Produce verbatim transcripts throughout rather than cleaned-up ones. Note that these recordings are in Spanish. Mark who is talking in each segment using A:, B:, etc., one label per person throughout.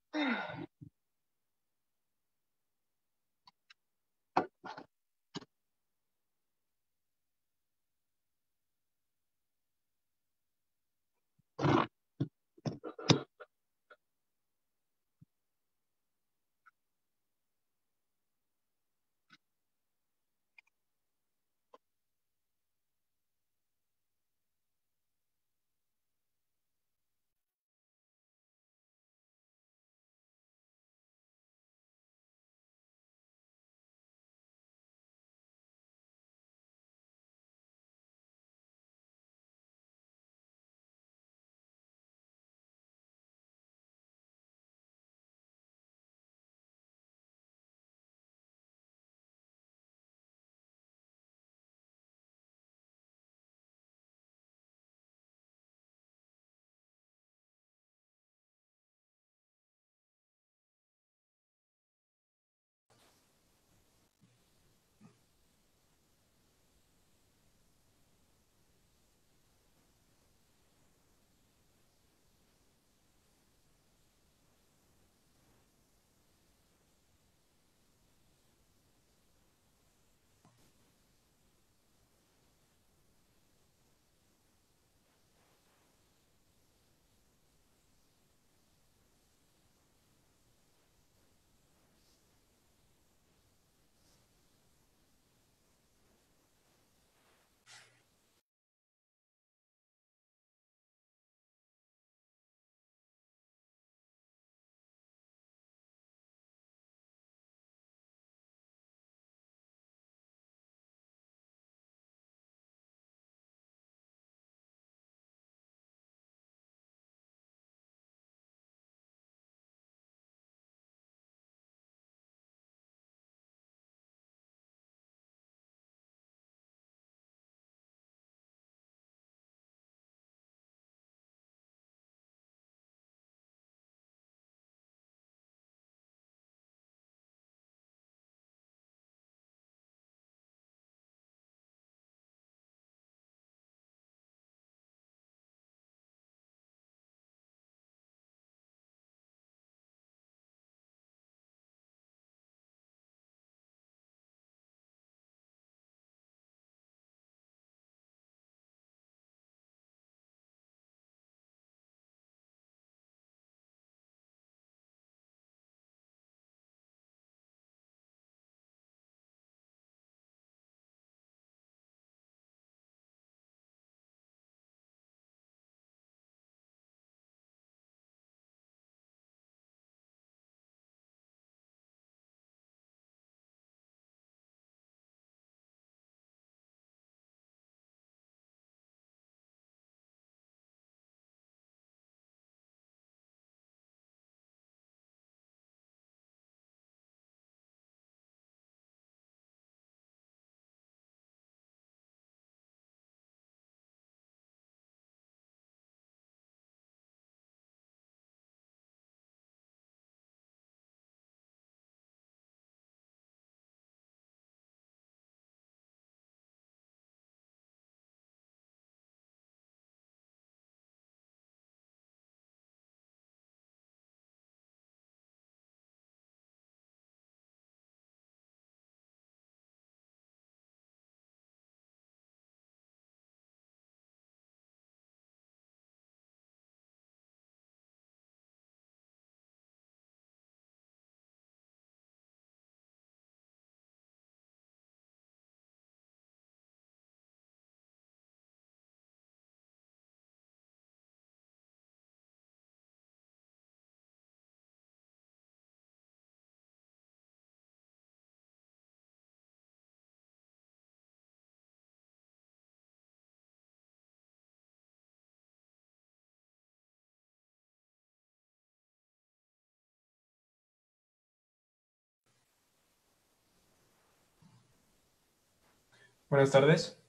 A: Buenas tardes,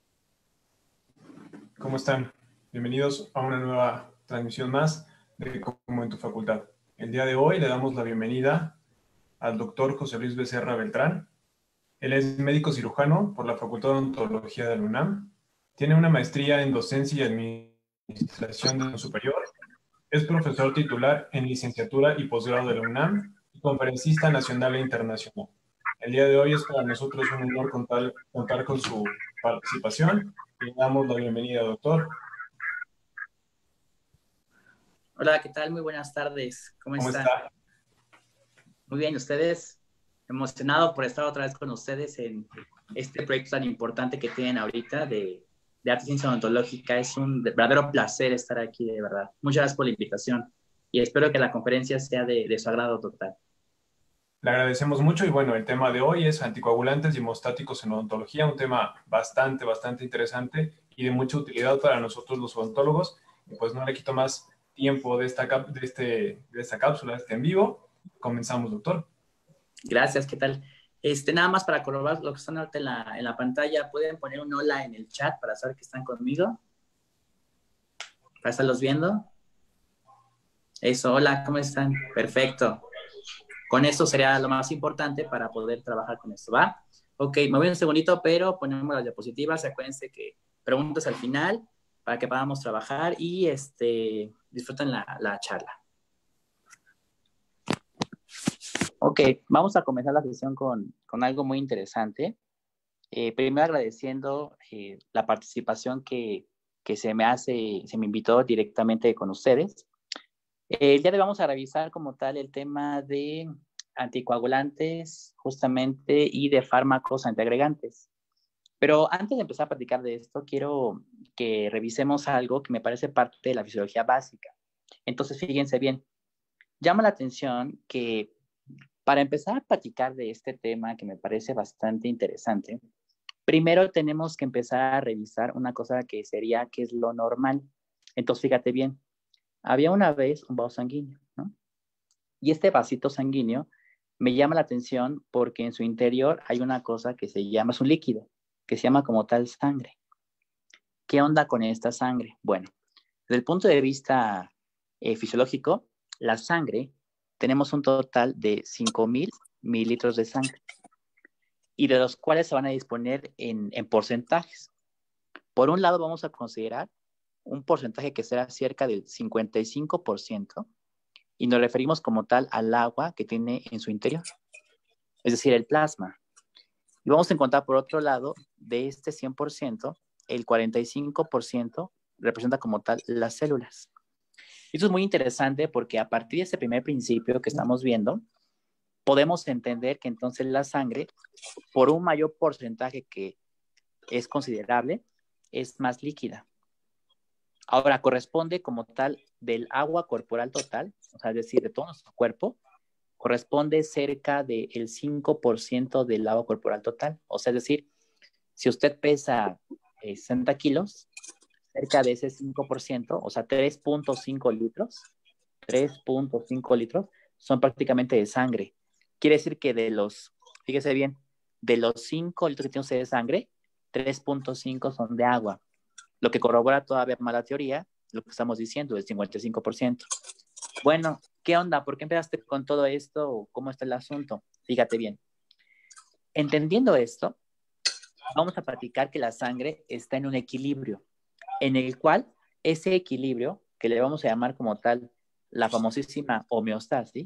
A: ¿cómo están? Bienvenidos a una nueva transmisión más de Como en tu Facultad. El día de hoy le damos la bienvenida al doctor José Luis Becerra Beltrán. Él es médico cirujano por la Facultad de Odontología de la UNAM. Tiene una maestría en docencia y administración de superior Es profesor titular en licenciatura y posgrado de la UNAM y conferencista nacional e internacional. El día de hoy es para nosotros un honor contar, contar con su participación y le damos la bienvenida, doctor.
B: Hola, ¿qué tal? Muy buenas tardes. ¿Cómo
A: ¿Cómo
B: están?
A: está?
B: Muy bien, ¿ustedes? Emocionado por estar otra vez con ustedes en este proyecto tan importante que tienen ahorita de, de arte y ciencia odontológica. Es un verdadero placer estar aquí, de verdad. Muchas gracias por la invitación y espero que la conferencia sea de, de su agrado total.
A: Le agradecemos mucho y bueno, el tema de hoy es anticoagulantes y hemostáticos en odontología, un tema bastante, bastante interesante y de mucha utilidad para nosotros los odontólogos. Y pues no le quito más tiempo de esta, cap de este, de esta cápsula, de este en vivo. Comenzamos, doctor.
B: Gracias, ¿qué tal? Este, nada más para corroborar lo que están ahorita en la, en la pantalla, ¿pueden poner un hola en el chat para saber que están conmigo? ¿Para estarlos viendo? Eso, hola, ¿cómo están? Perfecto. Con esto sería lo más importante para poder trabajar con esto, ¿va? Ok, me voy un segundito, pero ponemos las diapositivas. Acuérdense que preguntas al final para que podamos trabajar y este, disfruten la, la charla. Ok, vamos a comenzar la sesión con, con algo muy interesante. Eh, primero agradeciendo eh, la participación que, que se me hace, se me invitó directamente con ustedes. Eh, el día de hoy vamos a revisar como tal el tema de anticoagulantes justamente y de fármacos antiagregantes. Pero antes de empezar a platicar de esto, quiero que revisemos algo que me parece parte de la fisiología básica. Entonces, fíjense bien, llama la atención que para empezar a platicar de este tema que me parece bastante interesante, primero tenemos que empezar a revisar una cosa que sería qué es lo normal. Entonces, fíjate bien, había una vez un vaso sanguíneo, ¿no? Y este vasito sanguíneo me llama la atención porque en su interior hay una cosa que se llama, es un líquido, que se llama como tal sangre. ¿Qué onda con esta sangre? Bueno, desde el punto de vista eh, fisiológico, la sangre, tenemos un total de cinco mil mililitros de sangre y de los cuales se van a disponer en, en porcentajes. Por un lado, vamos a considerar un porcentaje que será cerca del cincuenta y cinco por ciento y nos referimos como tal al agua que tiene en su interior, es decir, el plasma. Y vamos a encontrar por otro lado, de este cien por ciento, el cuarenta y cinco por ciento representa como tal las células. Esto es muy interesante porque a partir de ese primer principio que estamos viendo, podemos entender que entonces la sangre, por un mayor porcentaje que es considerable, es más líquida. Ahora, corresponde como tal del agua corporal total, o sea, es decir, de todo nuestro cuerpo, corresponde cerca del cinco por ciento del agua corporal total. O sea, es decir, si usted pesa eh, sesenta kilos, cerca de ese cinco por ciento, o sea, tres punto cinco litros, tres punto cinco litros, son prácticamente de sangre. Quiere decir que de los, fíjese bien, de los cinco litros que tiene usted de sangre, tres punto cinco son de agua, lo que corrobora todavía más la teoría, lo que estamos diciendo, del cincuenta y cinco por ciento. Bueno, ¿qué onda? ¿Por qué empezaste con todo esto? ¿Cómo está el asunto? Fíjate bien. Entendiendo esto, vamos a platicar que la sangre está en un equilibrio, en el cual ese equilibrio, que le vamos a llamar como tal la famosísima homeostasis,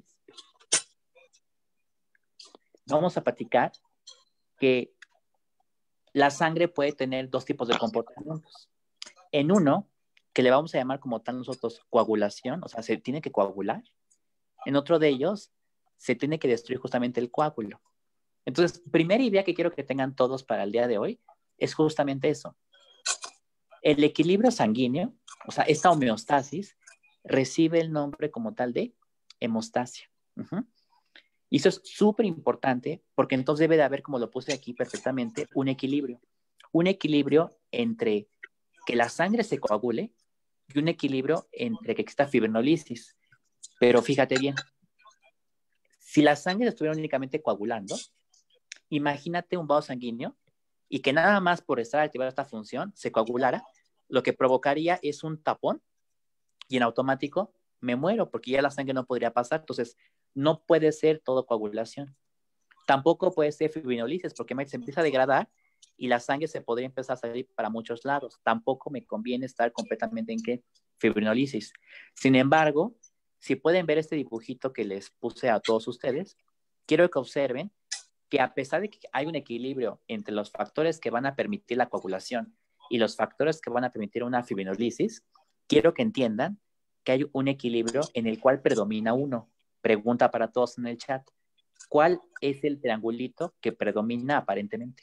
B: vamos a platicar que la sangre puede tener dos tipos de comportamientos. En uno, que le vamos a llamar como tal nosotros coagulación, o sea, se tiene que coagular. En otro de ellos, se tiene que destruir justamente el coágulo. Entonces, primera idea que quiero que tengan todos para el día de hoy es justamente eso. El equilibrio sanguíneo, o sea, esta homeostasis, recibe el nombre como tal de hemostasia. Uh-huh. Y eso es súper importante porque entonces debe de haber, como lo puse aquí perfectamente, un equilibrio. Un equilibrio entre que la sangre se coagule y un equilibrio entre que exista fibrinolisis. Pero fíjate bien, si la sangre estuviera únicamente coagulando, imagínate un vaso sanguíneo y que nada más por estar activada esta función se coagulara, lo que provocaría es un tapón y en automático me muero porque ya la sangre no podría pasar. Entonces, no puede ser todo coagulación. Tampoco puede ser fibrinolisis porque se empieza a degradar y la sangre se podría empezar a salir para muchos lados. Tampoco me conviene estar completamente en qué, fibrinólisis. Sin embargo, si pueden ver este dibujito que les puse a todos ustedes, quiero que observen que a pesar de que hay un equilibrio entre los factores que van a permitir la coagulación y los factores que van a permitir una fibrinólisis, quiero que entiendan que hay un equilibrio en el cual predomina uno. Pregunta para todos en el chat. ¿Cuál es el triangulito que predomina aparentemente?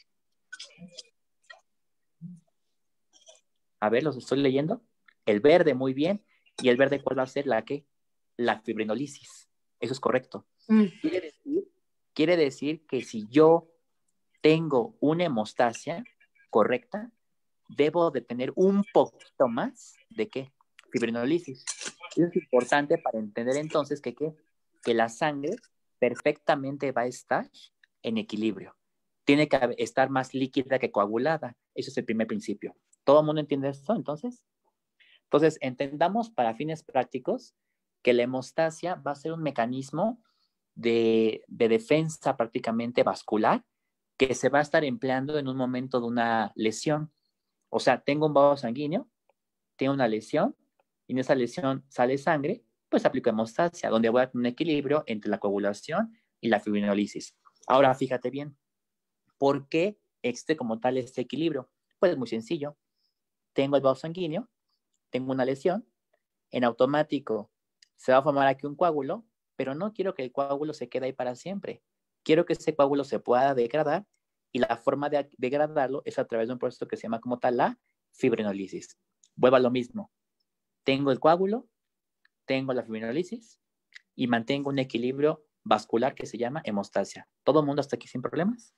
B: A ver, los estoy leyendo. El verde, muy bien. ¿Y el verde cuál va a ser? ¿La qué? La fibrinólisis. Eso es correcto. Mm. Quiere decir, quiere decir que si yo tengo una hemostasia correcta, debo de tener un poquito más de ¿qué? Fibrinólisis. Eso es importante para entender entonces que, ¿qué? que la sangre perfectamente va a estar en equilibrio. Tiene que estar más líquida que coagulada. Eso es el primer principio. ¿Todo el mundo entiende esto entonces? Entonces, entendamos para fines prácticos que la hemostasia va a ser un mecanismo de, de defensa prácticamente vascular que se va a estar empleando en un momento de una lesión. O sea, tengo un vaso sanguíneo, tengo una lesión, y en esa lesión sale sangre, pues aplico hemostasia, donde voy a tener un equilibrio entre la coagulación y la fibrinólisis. Ahora, fíjate bien, ¿por qué existe como tal este equilibrio? Pues muy sencillo. Tengo el vaso sanguíneo, tengo una lesión, en automático se va a formar aquí un coágulo, pero no quiero que el coágulo se quede ahí para siempre. Quiero que ese coágulo se pueda degradar y la forma de degradarlo es a través de un proceso que se llama como tal la fibrinólisis. Vuelvo a lo mismo. Tengo el coágulo, tengo la fibrinólisis y mantengo un equilibrio vascular que se llama hemostasia. ¿Todo el mundo hasta aquí sin problemas?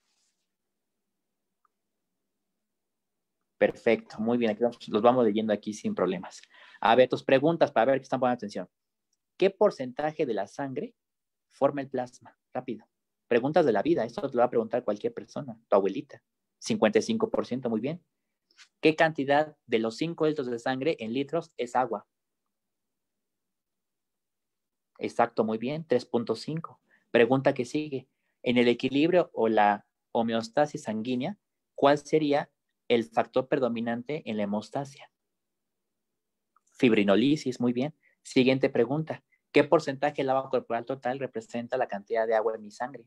B: Perfecto, muy bien. Aquí los vamos leyendo aquí sin problemas. A ver, tus preguntas para ver que están poniendo atención. ¿Qué porcentaje de la sangre forma el plasma? Rápido. Preguntas de la vida. Esto te lo va a preguntar cualquier persona. Tu abuelita. cincuenta y cinco por ciento, muy bien. ¿Qué cantidad de los cinco litros de sangre en litros es agua? Exacto, muy bien. tres punto cinco. Pregunta que sigue. En el equilibrio o la homeostasis sanguínea, ¿cuál sería el factor predominante en la hemostasia? Fibrinólisis, muy bien. Siguiente pregunta. ¿Qué porcentaje del agua corporal total representa la cantidad de agua en mi sangre?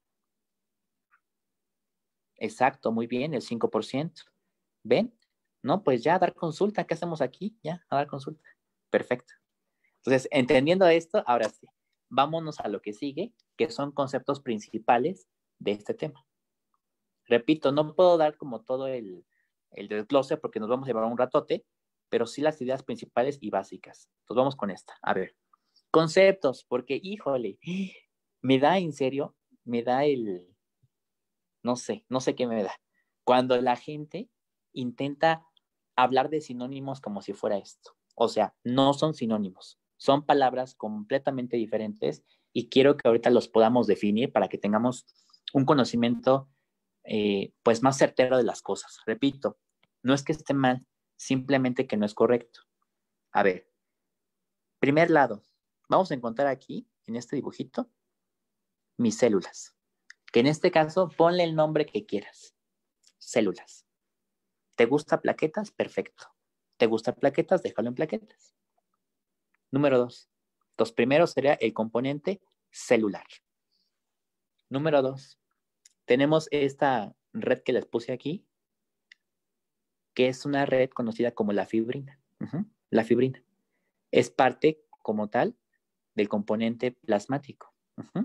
B: Exacto, muy bien, el cinco por ciento. ¿Ven? No, pues ya a dar consulta. ¿Qué hacemos aquí? Ya, a dar consulta. Perfecto. Entonces, entendiendo esto, ahora sí, vámonos a lo que sigue, que son conceptos principales de este tema. Repito, no puedo dar como todo el, el desglose porque nos vamos a llevar un ratote, pero sí las ideas principales y básicas. Entonces vamos con esta. A ver, conceptos, porque híjole, me da en serio, me da el, no sé, no sé qué me da. Cuando la gente intenta hablar de sinónimos como si fuera esto. O sea, no son sinónimos, son palabras completamente diferentes y quiero que ahorita los podamos definir para que tengamos un conocimiento eh, pues más certero de las cosas. Repito, no es que esté mal, simplemente que no es correcto. A ver, primer lado, vamos a encontrar aquí, en este dibujito, mis células. Que en este caso, ponle el nombre que quieras. Células. ¿Te gusta plaquetas? Perfecto. ¿Te gusta plaquetas? Déjalo en plaquetas. Número dos. Los primeros sería el componente celular. Número dos. Tenemos esta red que les puse aquí, que es una red conocida como la fibrina. Uh-huh. La fibrina. Es parte, como tal, del componente plasmático. Uh-huh.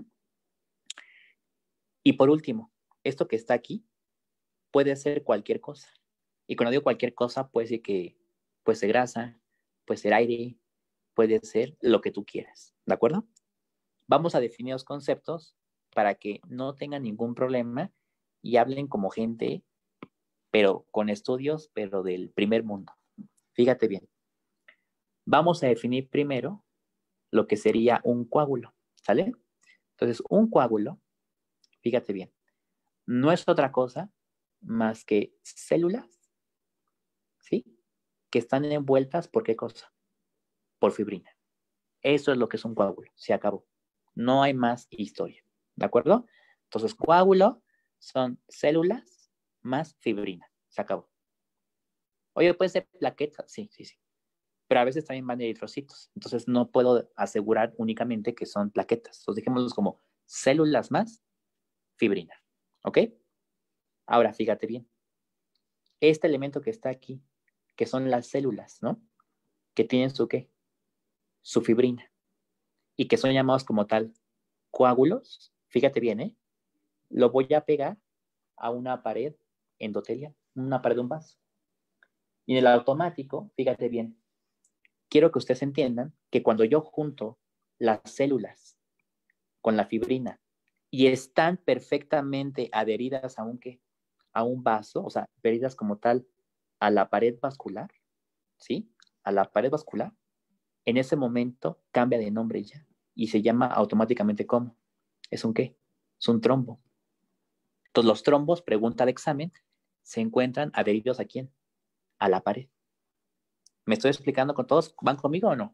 B: Y por último, esto que está aquí puede ser cualquier cosa. Y cuando digo cualquier cosa, puede ser que puede ser grasa, puede ser aire, puede ser lo que tú quieras. ¿De acuerdo? Vamos a definir los conceptos para que no tengan ningún problema y hablen como gente, pero con estudios, pero del primer mundo. Fíjate bien. Vamos a definir primero lo que sería un coágulo, ¿sale? Entonces, un coágulo, fíjate bien, no es otra cosa más que células, ¿sí? Que están envueltas, ¿por qué cosa? Por fibrina. Eso es lo que es un coágulo, se acabó. No hay más historia, ¿de acuerdo? Entonces, coágulo son células más fibrina, se acabó. Oye, ¿puede ser plaqueta? Sí, sí, sí. pero a veces también van eritrocitos. Entonces no puedo asegurar únicamente que son plaquetas. Entonces dejémoslos como células más fibrina. ¿Ok? Ahora, fíjate bien. Este elemento que está aquí, que son las células, ¿no? Que tienen su ¿qué? Su fibrina. Y que son llamados como tal coágulos. Fíjate bien, ¿eh? Lo voy a pegar a una pared endotelial, una pared de un vaso. Y en el automático, fíjate bien, quiero que ustedes entiendan que cuando yo junto las células con la fibrina y están perfectamente adheridas a un ¿qué? A un vaso, o sea, adheridas como tal a la pared vascular, ¿sí? A la pared vascular, en ese momento cambia de nombre ya y se llama automáticamente ¿cómo? ¿Es un qué? Es un trombo. Entonces los trombos, pregunta de examen, se encuentran adheridos ¿a quién? A la pared. ¿Me estoy explicando con todos? ¿Van conmigo o no?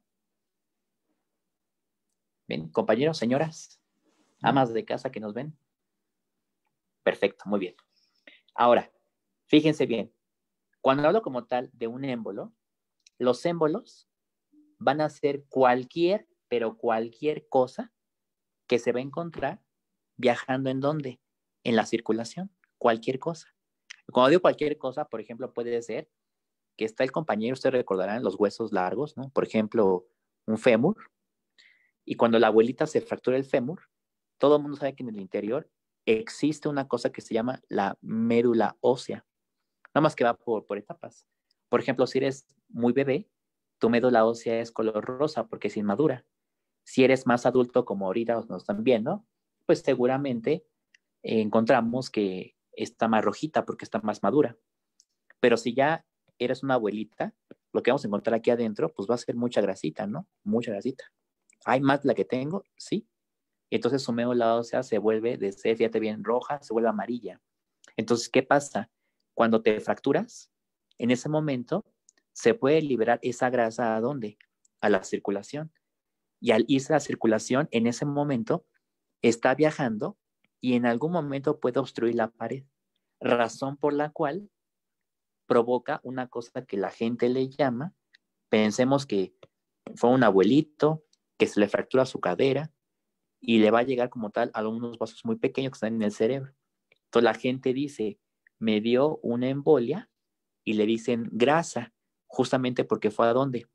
B: Bien, compañeros, señoras, amas de casa que nos ven. Perfecto, muy bien. Ahora, fíjense bien, cuando hablo como tal de un émbolo, los émbolos van a ser cualquier, pero cualquier cosa que se va a encontrar viajando en dónde? En la circulación, cualquier cosa. Cuando digo cualquier cosa, por ejemplo, puede ser que está el compañero, ustedes recordarán los huesos largos, ¿no? Por ejemplo, un fémur, y cuando la abuelita se fractura el fémur, todo el mundo sabe que en el interior existe una cosa que se llama la médula ósea, nada más que va por, por etapas. Por ejemplo, si eres muy bebé, tu médula ósea es color rosa porque es inmadura. Si eres más adulto, como ahorita nos están viendo, pues seguramente eh, encontramos que está más rojita porque está más madura. Pero si ya eres una abuelita, lo que vamos a encontrar aquí adentro, pues va a ser mucha grasita, ¿no? Mucha grasita. ¿Hay más de la que tengo? Sí. Entonces su médula ósea se vuelve de ser, fíjate bien, roja, se vuelve amarilla. Entonces, ¿qué pasa? Cuando te fracturas, en ese momento se puede liberar esa grasa ¿a dónde? A la circulación. Y al irse a la circulación, en ese momento está viajando y en algún momento puede obstruir la pared. Razón por la cual provoca una cosa que la gente le llama, pensemos que fue un abuelito que se le fractura su cadera y le va a llegar como tal a unos vasos muy pequeños que están en el cerebro. Entonces la gente dice, me dio una embolia y le dicen grasa, justamente porque fue a dónde?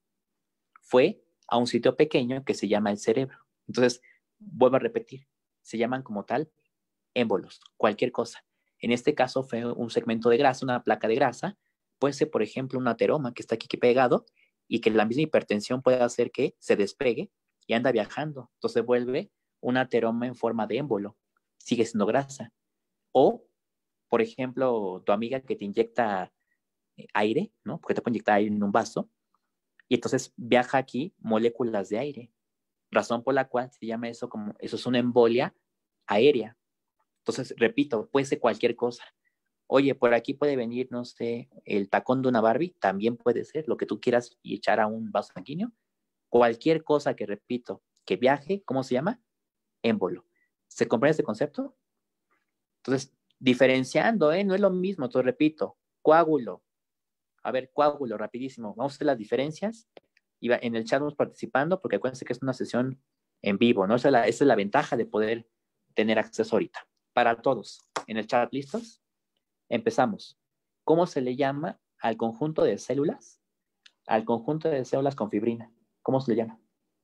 B: Fue a un sitio pequeño que se llama el cerebro. Entonces, vuelvo a repetir, se llaman como tal émbolos, cualquier cosa. En este caso fue un segmento de grasa, una placa de grasa, puede ser, por ejemplo, un ateroma que está aquí pegado y que la misma hipertensión puede hacer que se despegue y anda viajando. Entonces vuelve un ateroma en forma de émbolo, sigue siendo grasa. O, por ejemplo, tu amiga que te inyecta aire, ¿no? Porque te puede inyectar aire en un vaso y entonces viaja aquí moléculas de aire, razón por la cual se llama eso como, eso es una embolia aérea. Entonces, repito, puede ser cualquier cosa. Oye, por aquí puede venir, no sé, el tacón de una Barbie, también puede ser lo que tú quieras y echar a un vaso sanguíneo. Cualquier cosa que, repito, que viaje, ¿cómo se llama? Émbolo. ¿Se comprende este concepto? Entonces, diferenciando, ¿eh? No es lo mismo, te repito, coágulo. A ver, coágulo, rapidísimo. Vamos a hacer las diferencias. Y en el chat vamos participando, porque acuérdense que es una sesión en vivo, ¿no? Esa es la, esa es la ventaja de poder tener acceso ahorita. Para todos, en el chat, ¿listos? Empezamos. ¿Cómo se le llama al conjunto de células? Al conjunto de células con fibrina. ¿Cómo se le llama?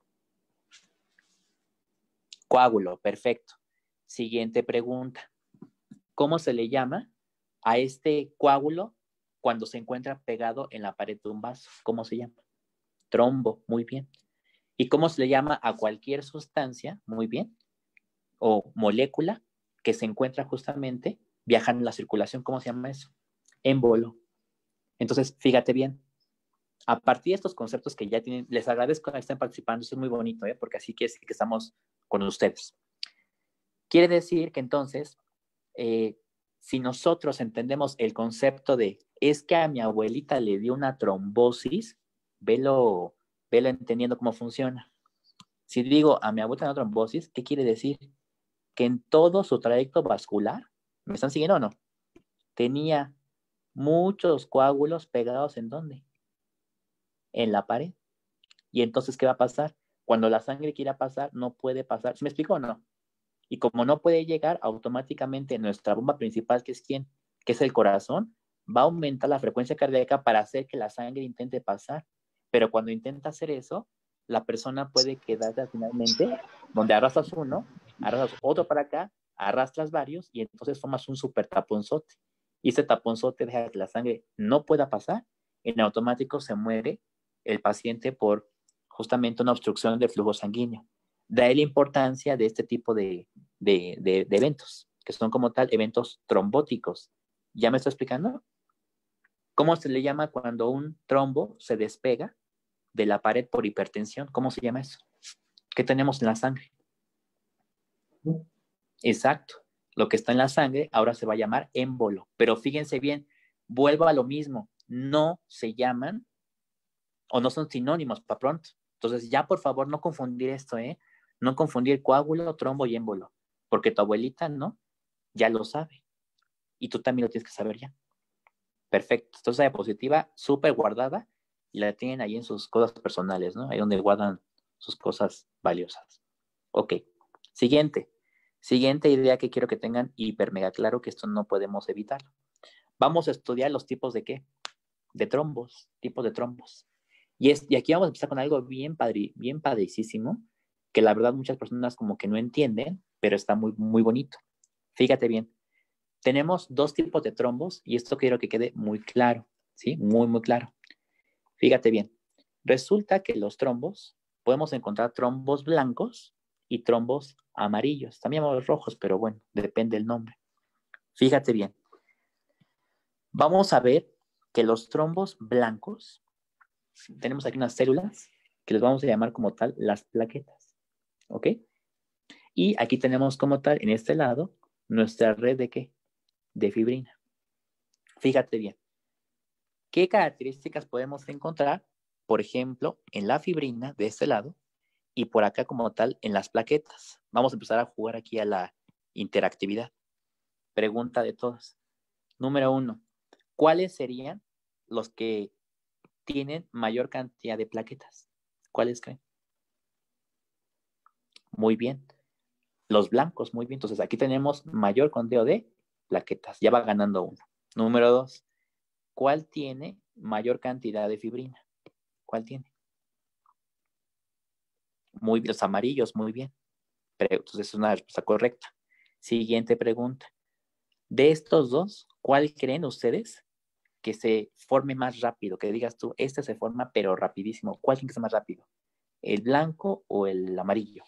B: Coágulo, perfecto. Siguiente pregunta. ¿Cómo se le llama a este coágulo cuando se encuentra pegado en la pared de un vaso? ¿Cómo se llama? Trombo, muy bien. ¿Y cómo se le llama a cualquier sustancia? Muy bien. O molécula que se encuentra justamente viajando en la circulación. ¿Cómo se llama eso? Émbolo. Entonces, fíjate bien. A partir de estos conceptos que ya tienen, les agradezco que estén participando. Eso es muy bonito, ¿eh? Porque así que, que estamos con ustedes. Quiere decir que entonces, eh, si nosotros entendemos el concepto de es que a mi abuelita le dio una trombosis, velo, velo entendiendo cómo funciona. Si digo a mi abuelita le dio una trombosis, ¿qué quiere decir? Que en todo su trayecto vascular, ¿me están siguiendo o no? Tenía muchos coágulos pegados ¿en dónde? en la pared. Y entonces, ¿qué va a pasar? Cuando la sangre quiera pasar, no puede pasar. ¿Sí me explico o no? Y como no puede llegar, automáticamente nuestra bomba principal, que es quién, que es el corazón, va a aumentar la frecuencia cardíaca para hacer que la sangre intente pasar. Pero cuando intenta hacer eso, la persona puede quedarse finalmente, donde arrastras uno, arrastras otro para acá, arrastras varios y entonces formas un super taponzote. Y ese taponzote deja que la sangre no pueda pasar. En automático se muere el paciente por justamente una obstrucción del flujo sanguíneo. De ahí la importancia de este tipo de, de, de, de eventos, que son como tal eventos trombóticos. ¿Ya me estoy explicando? ¿Cómo se le llama cuando un trombo se despega de la pared por hipertensión? ¿Cómo se llama eso? ¿Qué tenemos en la sangre? Exacto. Lo que está en la sangre ahora se va a llamar émbolo. Pero fíjense bien, vuelvo a lo mismo. No se llaman o no son sinónimos para pronto. Entonces, ya por favor, no confundir esto, ¿eh? No confundir coágulo, trombo y émbolo. Porque tu abuelita, ¿no? Ya lo sabe. Y tú también lo tienes que saber ya. Perfecto. Entonces, la diapositiva súper guardada y la tienen ahí en sus cosas personales, ¿no? Ahí donde guardan sus cosas valiosas. Ok. Siguiente. Siguiente idea que quiero que tengan hiper mega claro, que esto no podemos evitarlo. Vamos a estudiar los tipos de qué? De trombos, tipos de trombos. Y, es, y aquí vamos a empezar con algo bien, padri, bien padricísimo, que la verdad muchas personas como que no entienden, pero está muy, muy bonito. Fíjate bien. Tenemos dos tipos de trombos y esto quiero que quede muy claro, ¿sí? Muy, muy claro. Fíjate bien. Resulta que los trombos, podemos encontrar trombos blancos y trombos amarillos. También llamados rojos, pero bueno, depende del nombre. Fíjate bien. Vamos a ver que los trombos blancos, tenemos aquí unas células que les vamos a llamar como tal las plaquetas, ¿ok? Y aquí tenemos como tal, en este lado, nuestra red de ¿qué? De fibrina. Fíjate bien. ¿Qué características podemos encontrar, por ejemplo, en la fibrina de este lado y por acá como tal en las plaquetas? Vamos a empezar a jugar aquí a la interactividad. Pregunta de todos. Número uno, ¿cuáles serían los que tienen mayor cantidad de plaquetas? ¿Cuáles creen? Muy bien. Los blancos, muy bien. Entonces aquí tenemos mayor conteo de plaquetas. Ya va ganando uno. Número dos, ¿cuál tiene mayor cantidad de fibrina? ¿Cuál tiene? Muy bien, los amarillos, muy bien. Pero, entonces es una respuesta correcta. Siguiente pregunta. De estos dos, ¿cuál creen ustedes que se forme más rápido? Que digas tú, este se forma pero rapidísimo. ¿Cuál tiene que ser más rápido? ¿El blanco o el amarillo?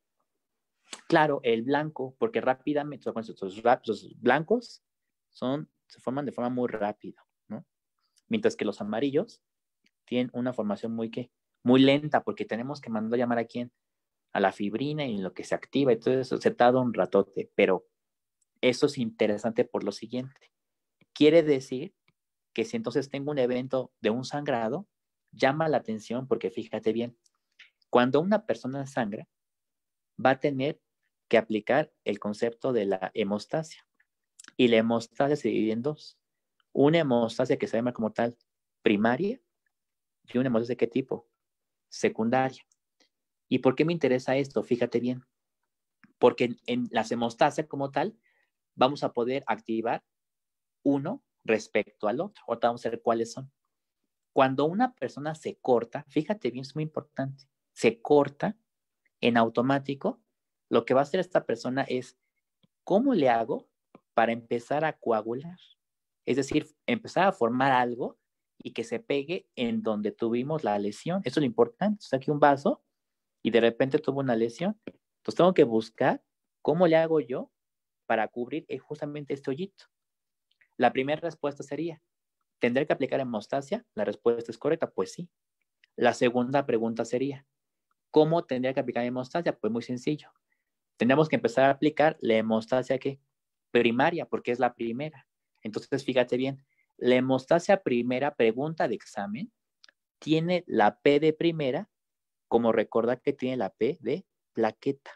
B: Claro, el blanco, porque rápidamente, los, los blancos son, se forman de forma muy rápida, ¿no? Mientras que los amarillos tienen una formación muy, ¿qué? Muy lenta, porque tenemos que mandar a llamar a quién, a la fibrina y en lo que se activa y todo eso se tarda un ratote, pero eso es interesante por lo siguiente. Quiere decir que si entonces tengo un evento de un sangrado, llama la atención porque fíjate bien, cuando una persona sangra, va a tener que aplicar el concepto de la hemostasia. Y la hemostasia se divide en dos. Una hemostasia que se llama como tal primaria y una hemostasia de qué tipo? Secundaria. ¿Y por qué me interesa esto? Fíjate bien. Porque en la hemostasia como tal vamos a poder activar uno respecto al otro. Ahorita vamos a ver cuáles son. Cuando una persona se corta, fíjate bien, es muy importante, se corta en automático, lo que va a hacer esta persona es, ¿cómo le hago para empezar a coagular? Es decir, empezar a formar algo y que se pegue en donde tuvimos la lesión. Eso es lo importante. Está aquí un vaso y de repente tuvo una lesión. Entonces tengo que buscar cómo le hago yo para cubrir justamente este hoyito. La primera respuesta sería, ¿tendré que aplicar hemostasia? La respuesta es correcta, pues sí. La segunda pregunta sería, ¿cómo tendría que aplicar hemostasia? Pues muy sencillo. Tendríamos que empezar a aplicar la hemostasia ¿qué? Primaria, porque es la primera. Entonces, fíjate bien, la hemostasia primera, pregunta de examen, tiene la P de primera, como recordar que tiene la P de plaqueta.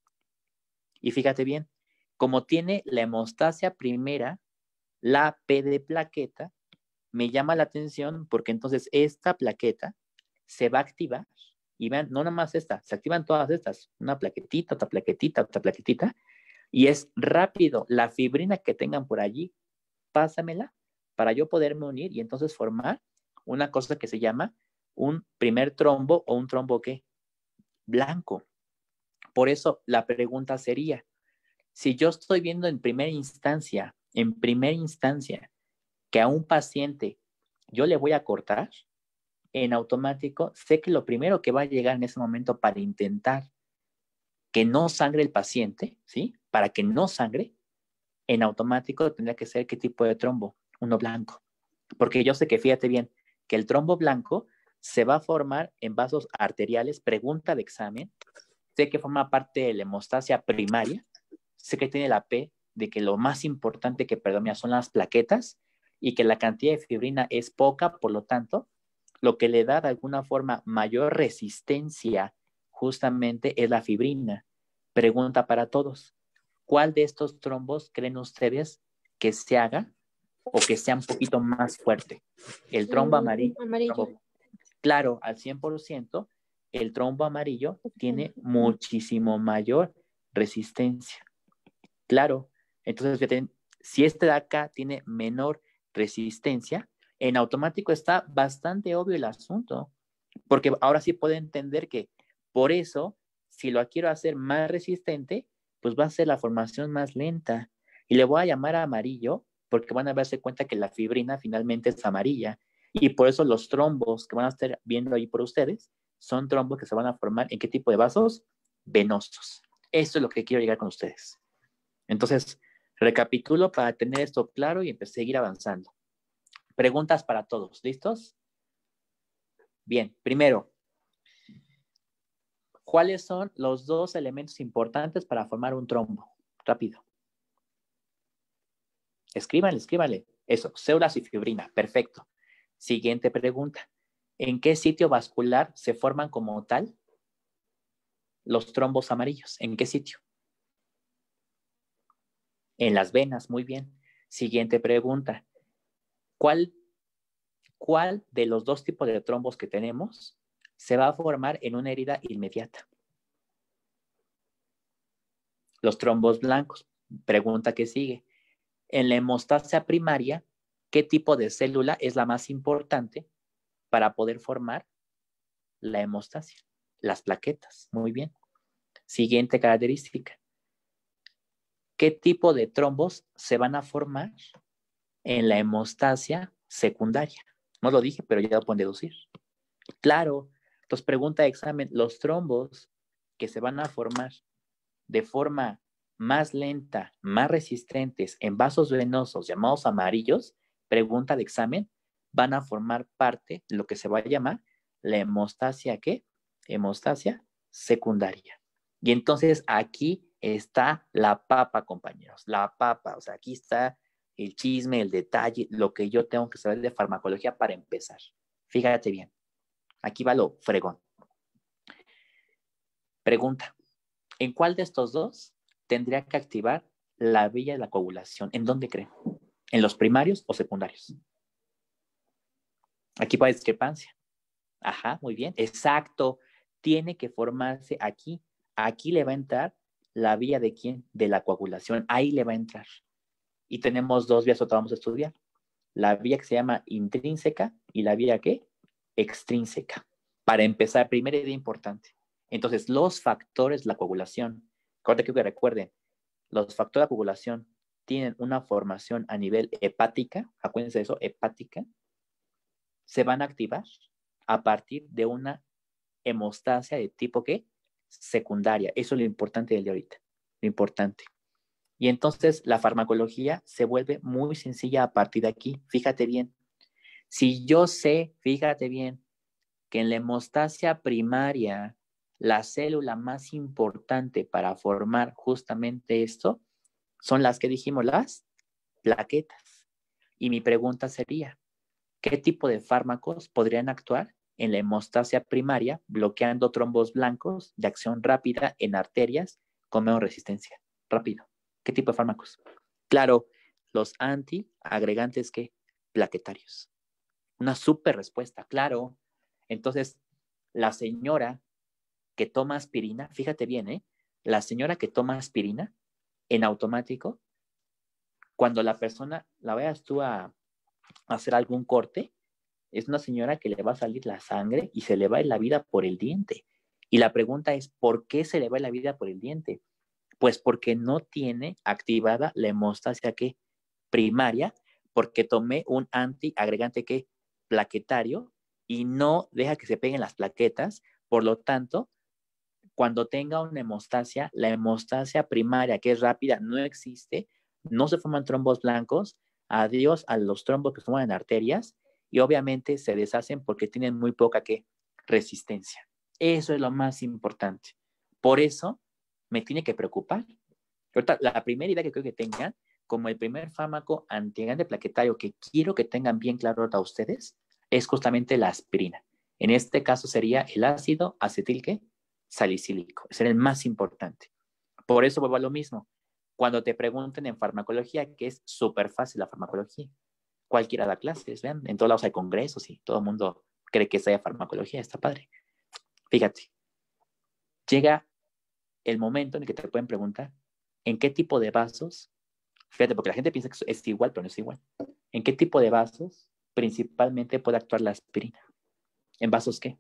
B: Y fíjate bien, como tiene la hemostasia primera, la P de plaqueta, me llama la atención porque entonces esta plaqueta se va a activar. Y vean, no nada más esta, se activan todas estas, una plaquetita, otra plaquetita, otra plaquetita, y es rápido. La fibrina que tengan por allí, pásamela para yo poderme unir y entonces formar una cosa que se llama un primer trombo o un trombo ¿qué? Blanco. Por eso la pregunta sería, si yo estoy viendo en primera instancia, en primera instancia, que a un paciente yo le voy a cortar, en automático sé que lo primero que va a llegar en ese momento para intentar que no sangre el paciente, ¿sí? Para que no sangre, en automático tendría que ser qué tipo de trombo, uno blanco. Porque yo sé que, fíjate bien, que el trombo blanco se va a formar en vasos arteriales, pregunta de examen, sé que forma parte de la hemostasia primaria, sé que tiene la P de que lo más importante que predomina son las plaquetas y que la cantidad de fibrina es poca, por lo tanto, lo que le da de alguna forma mayor resistencia justamente es la fibrina. Pregunta para todos, ¿cuál de estos trombos creen ustedes que se haga o que sea un poquito más fuerte? ¿El trombo amarillo?
C: Amarillo.
B: Trombo. Claro, al cien por ciento, el trombo amarillo tiene muchísimo mayor resistencia. Claro, entonces fíjate, si este de acá tiene menor resistencia, en automático está bastante obvio el asunto, porque ahora sí puedo entender que por eso, si lo quiero hacer más resistente, pues va a ser la formación más lenta. Y le voy a llamar a amarillo porque van a darse cuenta que la fibrina finalmente es amarilla. Y por eso los trombos que van a estar viendo ahí por ustedes son trombos que se van a formar en qué tipo de vasos? Venosos. Eso es lo que quiero llegar con ustedes. Entonces, recapitulo para tener esto claro y seguir avanzando. Preguntas para todos. ¿Listos? Bien, primero, ¿cuáles son los dos elementos importantes para formar un trombo? Rápido. Escríbanle, escríbanle. Eso, células y fibrina. Perfecto. Siguiente pregunta. ¿En qué sitio vascular se forman como tal los trombos amarillos? ¿En qué sitio? En las venas, muy bien. Siguiente pregunta. ¿Cuál, cuál de los dos tipos de trombos que tenemos se va a formar en una herida inmediata? Los trombos blancos. Pregunta que sigue. En la hemostasia primaria, ¿qué tipo de célula es la más importante para poder formar la hemostasia? Las plaquetas. Muy bien. Siguiente característica. ¿Qué tipo de trombos se van a formar en la hemostasia secundaria? No lo dije, pero ya lo pueden deducir. Claro. Entonces, pregunta de examen, los trombos que se van a formar de forma más lenta, más resistentes en vasos venosos llamados amarillos, pregunta de examen, van a formar parte de lo que se va a llamar la hemostasia, ¿qué? Hemostasia secundaria. Y entonces aquí está la papa, compañeros, la papa, o sea, aquí está el chisme, el detalle, lo que yo tengo que saber de farmacología para empezar. Fíjate bien, aquí va lo fregón. Pregunta, ¿en cuál de estos dos tendría que activar la vía de la coagulación? ¿En dónde creen? ¿En los primarios o secundarios? Aquí va discrepancia. Ajá, muy bien. Exacto. Tiene que formarse aquí. Aquí le va a entrar la vía de quién? De la coagulación. Ahí le va a entrar. Y tenemos dos vías, otra vamos a estudiar. La vía que se llama intrínseca y la vía ¿qué? Extrínseca. Para empezar, primera idea importante. Entonces, los factores de la coagulación, ahorita quiero que recuerden, los factores de coagulación tienen una formación a nivel hepática, acuérdense de eso, hepática, se van a activar a partir de una hemostasia de tipo ¿qué? Secundaria. Eso es lo importante del de ahorita, lo importante. Y entonces la farmacología se vuelve muy sencilla a partir de aquí. Fíjate bien, si yo sé, fíjate bien, que en la hemostasia primaria la célula más importante para formar justamente esto son las que dijimos, las plaquetas. Y mi pregunta sería, ¿qué tipo de fármacos podrían actuar en la hemostasia primaria bloqueando trombos blancos de acción rápida en arterias con menos resistencia? Rápido. ¿Qué tipo de fármacos? Claro, los antiagregantes ¿qué? Plaquetarios. Una súper respuesta, claro. Entonces, La señora que toma aspirina, fíjate bien, ¿eh? La señora que toma aspirina en automático, cuando la persona la vayas tú a, a hacer algún corte, es una señora que le va a salir la sangre y se le va a ir la vida por el diente. Y la pregunta es, ¿por qué se le va a ir la vida por el diente? Pues porque no tiene activada la hemostasia ¿qué? Primaria, porque tomé un antiagregante que plaquetario y no deja que se peguen las plaquetas. Por lo tanto, cuando tenga una hemostasia, la hemostasia primaria, que es rápida, no existe, no se forman trombos blancos, adiós a los trombos que se forman en arterias, y obviamente se deshacen porque tienen muy poca ¿qué? Resistencia. Eso es lo más importante. Por eso me tiene que preocupar. Ahorita, la primera idea que creo que tengan, como el primer fármaco antiagregante plaquetario que quiero que tengan bien claro a ustedes, es justamente la aspirina. En este caso sería el ácido acetil ¿qué? Salicílico. Ese era el más importante. Por eso vuelvo a lo mismo. Cuando te pregunten en farmacología, que es súper fácil la farmacología, cualquiera da clases, vean, en todos lados hay congresos y todo el mundo cree que sea farmacología, está padre. Fíjate, llega el momento en el que te pueden preguntar en qué tipo de vasos, fíjate, porque la gente piensa que es igual, pero no es igual. ¿En qué tipo de vasos principalmente puede actuar la aspirina? ¿En vasos qué?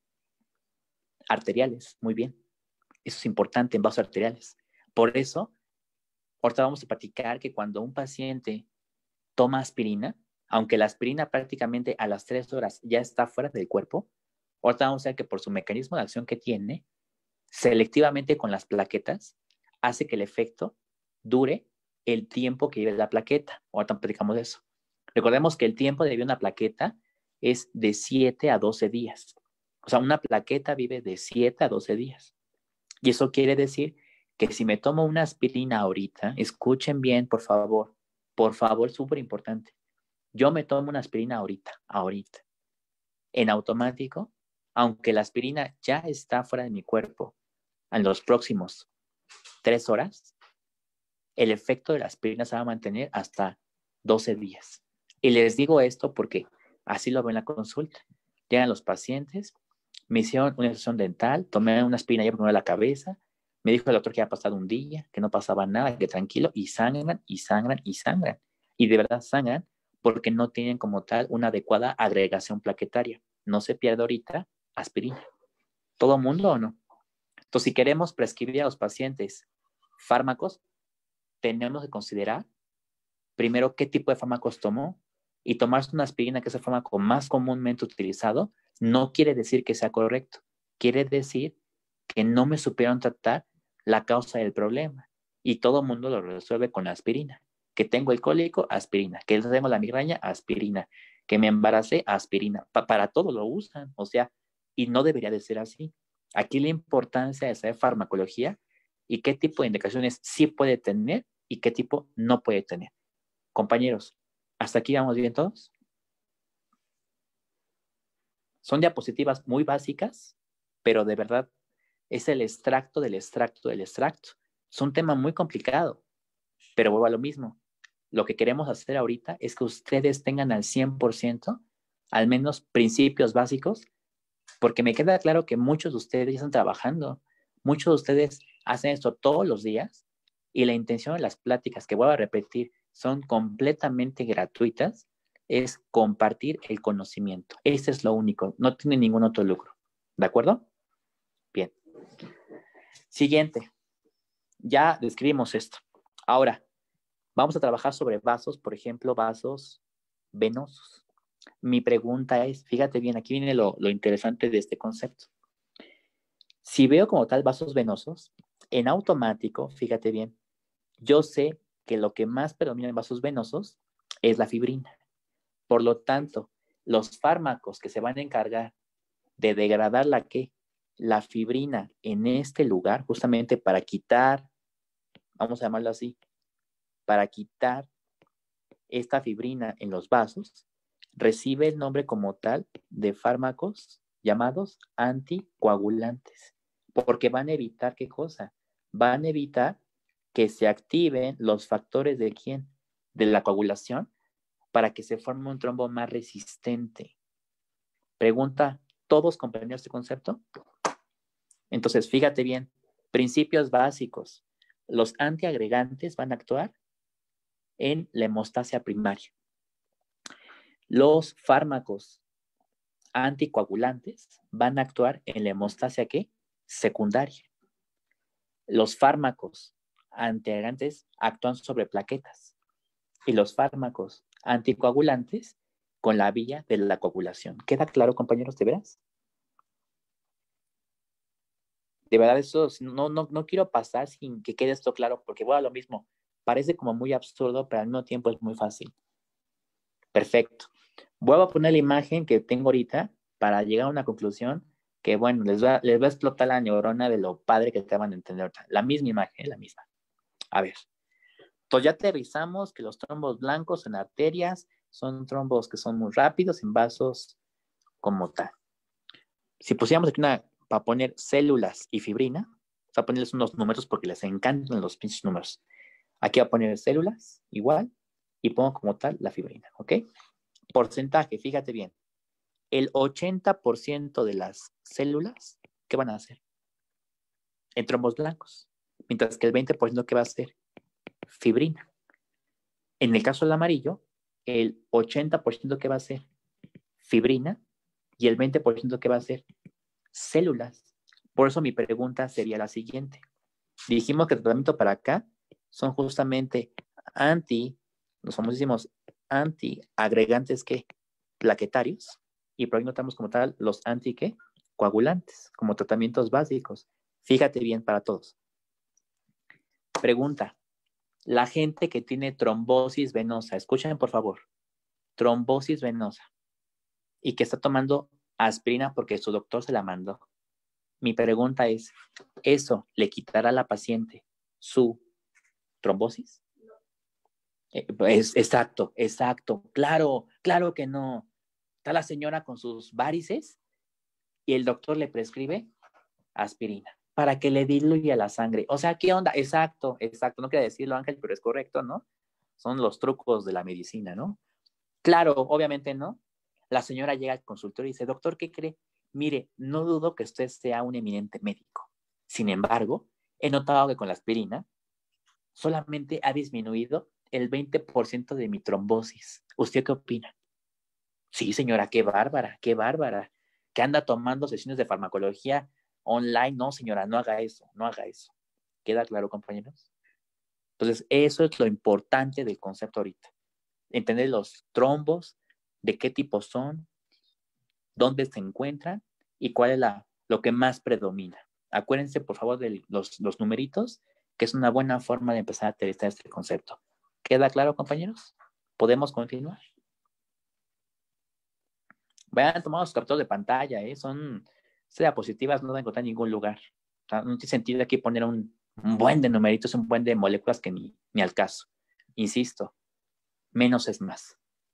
B: Arteriales, muy bien. Eso es importante en vasos arteriales. Por eso, ahorita vamos a platicar que cuando un paciente toma aspirina, aunque la aspirina prácticamente a las tres horas ya está fuera del cuerpo, ahorita vamos a ver que por su mecanismo de acción que tiene, selectivamente con las plaquetas, hace que el efecto dure el tiempo que vive la plaqueta. Ahorita platicamos de eso. Recordemos que el tiempo de vida de una plaqueta es de siete a doce días. O sea, una plaqueta vive de siete a doce días. Y eso quiere decir que si me tomo una aspirina ahorita, escuchen bien, por favor, por favor, súper importante. Yo me tomo una aspirina ahorita, ahorita. En automático, aunque la aspirina ya está fuera de mi cuerpo, en los próximos tres horas, el efecto de la aspirina se va a mantener hasta doce días. Y les digo esto porque así lo veo en la consulta. Llegan los pacientes, me hicieron una extracción dental, tomé una aspirina ya por la cabeza, me dijo el doctor que había pasado un día, que no pasaba nada, que tranquilo, y sangran, y sangran, y sangran. Y de verdad sangran porque no tienen como tal una adecuada agregación plaquetaria. No se pierde ahorita aspirina. ¿Todo mundo o no? Entonces, si queremos prescribir a los pacientes fármacos, tenemos que considerar primero qué tipo de fármacos tomó, y tomarse una aspirina, que es el fármaco más comúnmente utilizado, no quiere decir que sea correcto. Quiere decir que no me supieron tratar la causa del problema. Y todo el mundo lo resuelve con aspirina. Que tengo el cólico, aspirina. Que tengo la migraña, aspirina. Que me embaracé, aspirina. Pa para todo lo usan. O sea, y no debería de ser así. Aquí la importancia de saber farmacología y qué tipo de indicaciones sí puede tener y qué tipo no puede tener. Compañeros, ¿hasta aquí vamos bien todos? Son diapositivas muy básicas, pero de verdad es el extracto del extracto del extracto. Es un tema muy complicado, pero vuelvo a lo mismo. Lo que queremos hacer ahorita es que ustedes tengan al cien por ciento al menos principios básicos, porque me queda claro que muchos de ustedes ya están trabajando, muchos de ustedes hacen esto todos los días, y la intención de las pláticas, que voy a repetir, son completamente gratuitas, es compartir el conocimiento. Ese es lo único, no tiene ningún otro lucro. ¿De acuerdo? Bien. Siguiente. Ya describimos esto. Ahora, vamos a trabajar sobre vasos, por ejemplo, vasos venosos. Mi pregunta es, fíjate bien, aquí viene lo, lo interesante de este concepto. Si veo como tal vasos venosos, en automático, fíjate bien, yo sé que lo que más predomina en vasos venosos es la fibrina. Por lo tanto, los fármacos que se van a encargar de degradar la ¿qué? La fibrina en este lugar, justamente para quitar, vamos a llamarlo así, para quitar esta fibrina en los vasos, recibe el nombre como tal de fármacos llamados anticoagulantes, porque van a evitar, ¿qué cosa? Van a evitar que se activen los factores de quién, de la coagulación, para que se forme un trombo más resistente. Pregunta, ¿Todos comprendieron este concepto? Entonces, fíjate bien, principios básicos. Los antiagregantes van a actuar en la hemostasia primaria. Los fármacos anticoagulantes van a actuar en la hemostasia ¿qué? Secundaria. Los fármacos antiagregantes actúan sobre plaquetas y los fármacos anticoagulantes con la vía de la coagulación. ¿Queda claro, compañeros, de veras? De verdad, eso no, no, no quiero pasar sin que quede esto claro, porque bueno, lo mismo, parece como muy absurdo, pero al mismo tiempo es muy fácil. Perfecto. Voy a poner la imagen que tengo ahorita para llegar a una conclusión que, bueno, les va, les va a explotar la neurona de lo padre que acaban de entender ahorita. La misma imagen, la misma. A ver. Entonces ya aterrizamos que los trombos blancos en arterias son trombos que son muy rápidos en vasos como tal. Si pusiéramos aquí una, para poner células y fibrina, vamos a ponerles unos números porque les encantan los pinches números. Aquí voy a poner células, igual, y pongo como tal la fibrina, ¿ok? Porcentaje, fíjate bien. El ochenta por ciento de las células, ¿qué van a hacer? En trombos blancos. Mientras que el veinte por ciento, ¿qué va a hacer? Fibrina. En el caso del amarillo, el ochenta por ciento, ¿qué va a hacer? Fibrina. Y el veinte por ciento, ¿qué va a hacer? Células. Por eso mi pregunta sería la siguiente. Dijimos que el tratamiento para acá son justamente anti, los famosísimos antiagregantes que plaquetarios, y por ahí notamos como tal los anti ¿qué? Coagulantes, como tratamientos básicos. Fíjate bien para todos. Pregunta, la gente que tiene trombosis venosa, escuchen por favor, trombosis venosa, y que está tomando aspirina porque su doctor se la mandó. Mi pregunta es, ¿eso le quitará a la paciente su trombosis? Eh, es, exacto, exacto. Claro, claro que no. Está la señora con sus varices y el doctor le prescribe aspirina para que le diluya la sangre. O sea, ¿qué onda? Exacto, exacto. No quiero decirlo, Ángel, pero es correcto, ¿no? Son los trucos de la medicina, ¿no? Claro, obviamente no. La señora llega al consultorio y dice, doctor, ¿qué cree? Mire, no dudo que usted sea un eminente médico. Sin embargo, he notado que con la aspirina solamente ha disminuido el veinte por ciento de mi trombosis. ¿Usted qué opina? Sí, señora, qué bárbara, qué bárbara. Que anda tomando sesiones de farmacología online. No, señora, no haga eso, no haga eso. ¿Queda claro, compañeros? Entonces, eso es lo importante del concepto ahorita. Entender los trombos, de qué tipo son, dónde se encuentran y cuál es la, lo que más predomina. Acuérdense, por favor, de los, los numeritos, que es una buena forma de empezar a aterrizar este concepto. ¿Queda claro, compañeros? ¿Podemos continuar? Vayan tomando los capturas de pantalla, ¿eh? Son diapositivas, no van a encontrar en ningún lugar. O sea, no tiene sentido aquí poner un, un buen de numeritos, un buen de moléculas que ni, ni al caso. Insisto, menos es más.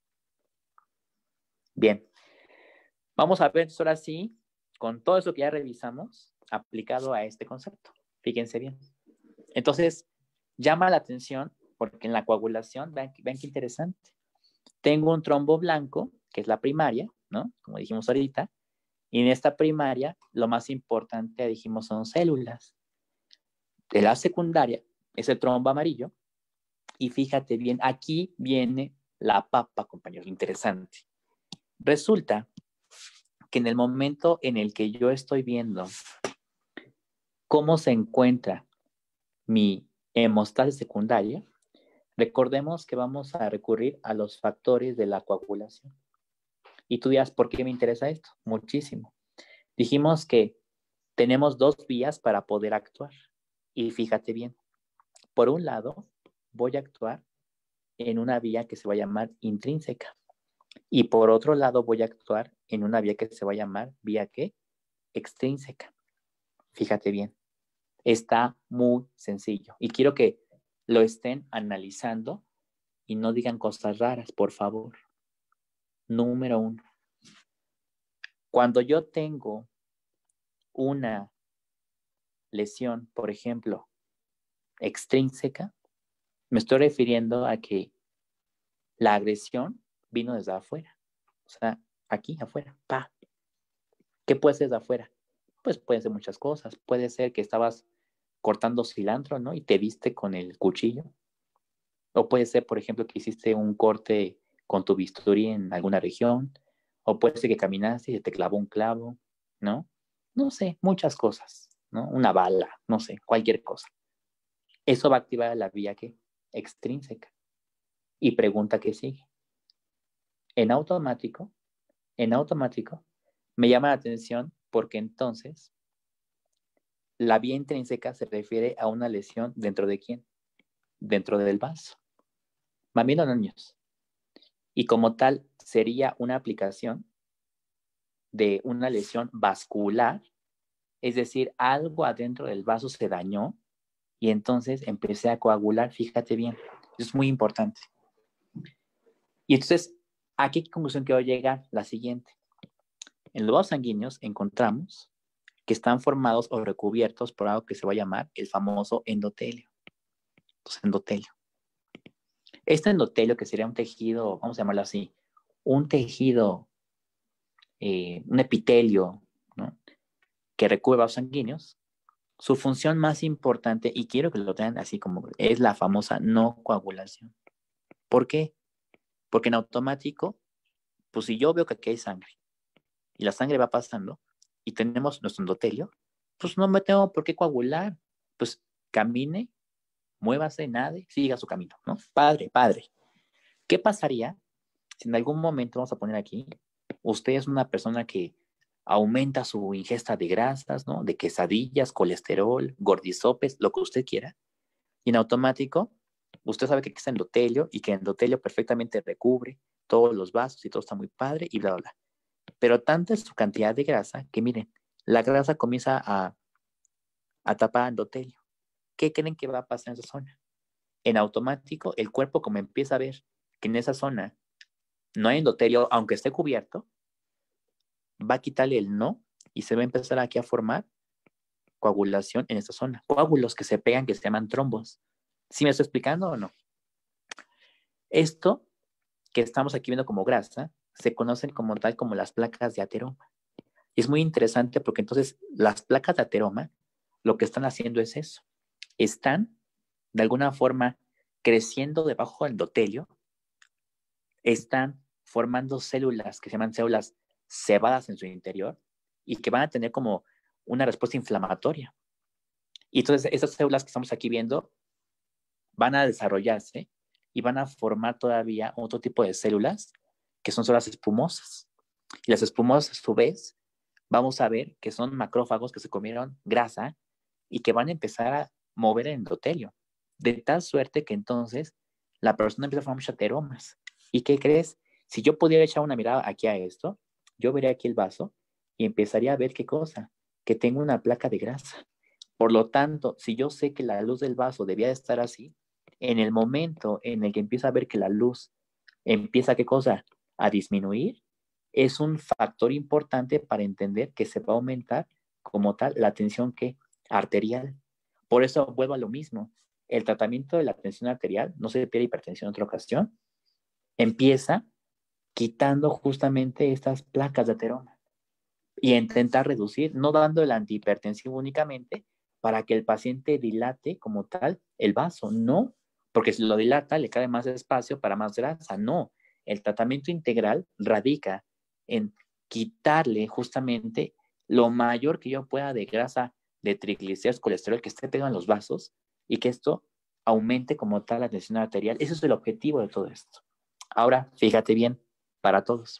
B: Bien, vamos a ver ahora sí, con todo eso que ya revisamos, aplicado a este concepto. Fíjense bien. Entonces, llama la atención porque en la coagulación, vean, vean qué interesante. Tengo un trombo blanco, que es la primaria, ¿no? Como dijimos ahorita, y en esta primaria, lo más importante, dijimos, son células. De la secundaria es el trombo amarillo, y fíjate bien, aquí viene la papa, compañeros, interesante. Resulta que en el momento en el que yo estoy viendo cómo se encuentra mi hemostasis secundaria, recordemos que vamos a recurrir a los factores de la coagulación. Y tú dirás, ¿por qué me interesa esto? Muchísimo. Dijimos que tenemos dos vías para poder actuar. Y fíjate bien, por un lado, voy a actuar en una vía que se va a llamar intrínseca. Y por otro lado, voy a actuar en una vía que se va a llamar vía ¿qué? Extrínseca. Fíjate bien, está muy sencillo. Y quiero que lo estén analizando y no digan cosas raras, por favor. Número uno. Cuando yo tengo una lesión, por ejemplo, extrínseca, me estoy refiriendo a que la agresión vino desde afuera. O sea, aquí afuera, pa. ¿Qué puede ser de afuera? Pues pueden ser muchas cosas. Puede ser que estabas cortando cilantro, ¿no? Y te diste con el cuchillo. O puede ser, por ejemplo, que hiciste un corte con tu bisturí en alguna región. O puede ser que caminaste y se te clavó un clavo, ¿no? No sé, muchas cosas, ¿no? Una bala, no sé, cualquier cosa. Eso va a activar la vía ¿qué? Extrínseca. Y pregunta qué sigue. En automático, en automático, me llama la atención porque entonces la vía intrínseca se refiere a una lesión dentro de quién? Dentro del vaso. ¿Van viendo, niños? Y como tal, sería una aplicación de una lesión vascular, es decir, algo adentro del vaso se dañó y entonces empecé a coagular. Fíjate bien, eso es muy importante. Y entonces, ¿a qué conclusión quiero llegar? La siguiente. En los vasos sanguíneos encontramos que están formados o recubiertos por algo que se va a llamar el famoso endotelio. Entonces, endotelio. Este endotelio, que sería un tejido, vamos a llamarlo así, un tejido, eh, un epitelio, ¿no? Que recubre vasos sanguíneos, su función más importante, y quiero que lo tengan así como, es la famosa no coagulación. ¿Por qué? Porque en automático, pues si yo veo que aquí hay sangre, y la sangre va pasando, y tenemos nuestro endotelio, pues no me tengo por qué coagular. Pues camine, muévase, nade, siga su camino, ¿no? Padre, padre. ¿Qué pasaría si en algún momento, vamos a poner aquí, usted es una persona que aumenta su ingesta de grasas, ¿no? De quesadillas, colesterol, gordisopes, lo que usted quiera, y en automático, usted sabe que aquí está endotelio y que el endotelio perfectamente recubre todos los vasos y todo está muy padre y bla, bla, bla. Pero tanta es su cantidad de grasa que miren, la grasa comienza a, a tapar endotelio. ¿Qué creen que va a pasar en esa zona? En automático, el cuerpo, como empieza a ver que en esa zona no hay endotelio, aunque esté cubierto, va a quitarle el no y se va a empezar aquí a formar coagulación en esta zona. Coágulos que se pegan, que se llaman trombos. ¿Sí me estoy explicando o no? Esto que estamos aquí viendo como grasa se conocen como tal como las placas de ateroma. Y es muy interesante porque entonces las placas de ateroma lo que están haciendo es eso. Están de alguna forma creciendo debajo del endotelio, están formando células que se llaman células cebadas en su interior y que van a tener como una respuesta inflamatoria. Y entonces esas células que estamos aquí viendo van a desarrollarse y van a formar todavía otro tipo de células que son células espumosas. Y las espumosas, a su vez, vamos a ver que son macrófagos que se comieron grasa y que van a empezar a mover el endotelio. De tal suerte que entonces la persona empieza a formar muchos ateromas. ¿Y qué crees? Si yo pudiera echar una mirada aquí a esto, yo vería aquí el vaso y empezaría a ver qué cosa, que tengo una placa de grasa. Por lo tanto, si yo sé que la luz del vaso debía de estar así, en el momento en el que empiezo a ver que la luz empieza, ¿qué cosa? A disminuir, es un factor importante para entender que se va a aumentar como tal la tensión que arterial. Por eso vuelvo a lo mismo. El tratamiento de la tensión arterial, no se pierde hipertensión en otra ocasión, empieza quitando justamente estas placas de ateroma y intentar reducir, no dando el antihipertensivo únicamente para que el paciente dilate como tal el vaso, no, porque si lo dilata le cabe más espacio para más grasa, no. El tratamiento integral radica en quitarle justamente lo mayor que yo pueda de grasa, de triglicéridos, colesterol que esté pegado en los vasos y que esto aumente como tal la tensión arterial. Ese es el objetivo de todo esto. Ahora, fíjate bien, para todos.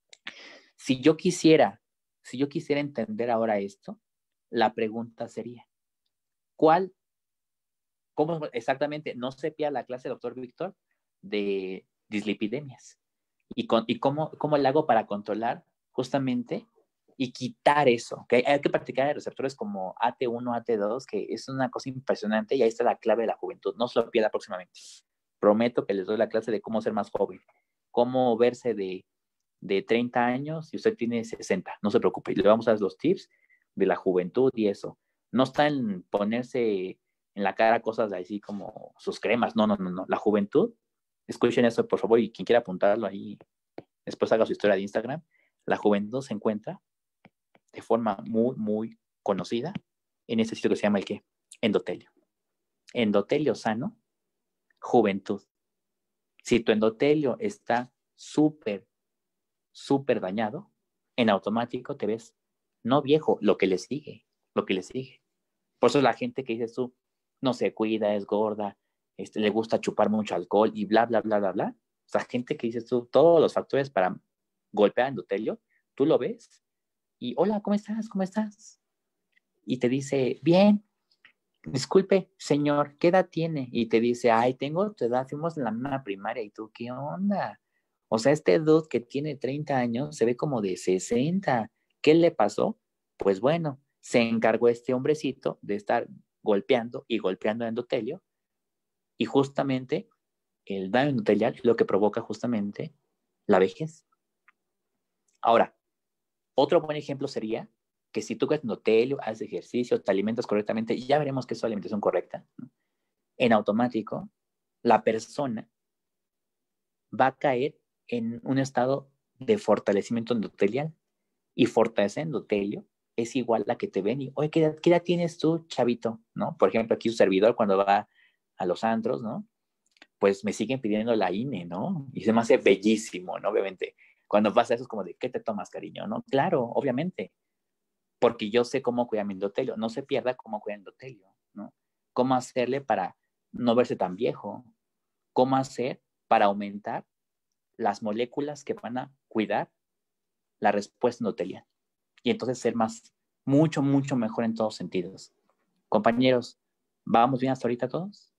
B: Si yo quisiera, si yo quisiera entender ahora esto, la pregunta sería, ¿cuál, cómo exactamente, no se pida la clase, doctor Víctor, de dislipidemias? ¿Y, con, y cómo, cómo le hago para controlar justamente y quitar eso? ¿Okay? Hay que practicar receptores como A T uno, A T dos, que es una cosa impresionante y ahí está la clave de la juventud. No se lo pierda próximamente. Prometo que les doy la clase de cómo ser más joven, cómo verse de, de treinta años y usted tiene sesenta. No se preocupe, le vamos a dar los tips de la juventud y eso. No está en ponerse en la cara cosas así como sus cremas. No, no, no, no. La juventud, escuchen eso por favor y quien quiera apuntarlo ahí, después haga su historia de Instagram. La juventud se encuentra de forma muy, muy conocida en este sitio que se llama el ¿qué? Endotelio. Endotelio sano, juventud. Si tu endotelio está súper, súper dañado, en automático te ves, no viejo, lo que le sigue, lo que le sigue. Por eso la gente que dices tú, no se cuida, es gorda, este, le gusta chupar mucho alcohol y bla, bla, bla, bla, bla. O sea, gente que dices tú, todos los factores para golpear endotelio, tú lo ves y, hola, ¿cómo estás? ¿Cómo estás? Y te dice, bien, disculpe, señor, ¿qué edad tiene? Y te dice, ay, tengo tu edad, fuimos en la misma primaria. Y tú, ¿qué onda? O sea, este dude que tiene treinta años se ve como de sesenta. ¿Qué le pasó? Pues bueno, se encargó este hombrecito de estar golpeando y golpeando a endotelio y justamente el daño endotelial lo que provoca justamente la vejez. Ahora, otro buen ejemplo sería que si tú comes endotelio, haces ejercicio, te alimentas correctamente, y ya veremos que es la alimentación correcta, ¿no? En automático, la persona va a caer en un estado de fortalecimiento endotelial. Y fortalecer endotelio es igual a que te ven y, oye, ¿qué edad, ¿qué edad tienes tú, chavito? ¿No? Por ejemplo, aquí un servidor cuando va a los antros, ¿no? Pues me siguen pidiendo la I N E, ¿no? Y se me hace bellísimo, ¿no? Obviamente. Cuando pasa eso es como de, ¿qué te tomas, cariño? ¿No? Claro, obviamente. Porque yo sé cómo cuidar mi endotelio. No se pierda cómo cuidar endotelio, ¿no? Cómo hacerle para no verse tan viejo. Cómo hacer para aumentar las moléculas que van a cuidar la respuesta endotelial. Y entonces ser más, mucho, mucho mejor en todos sentidos. Compañeros, ¿vamos bien hasta ahorita todos?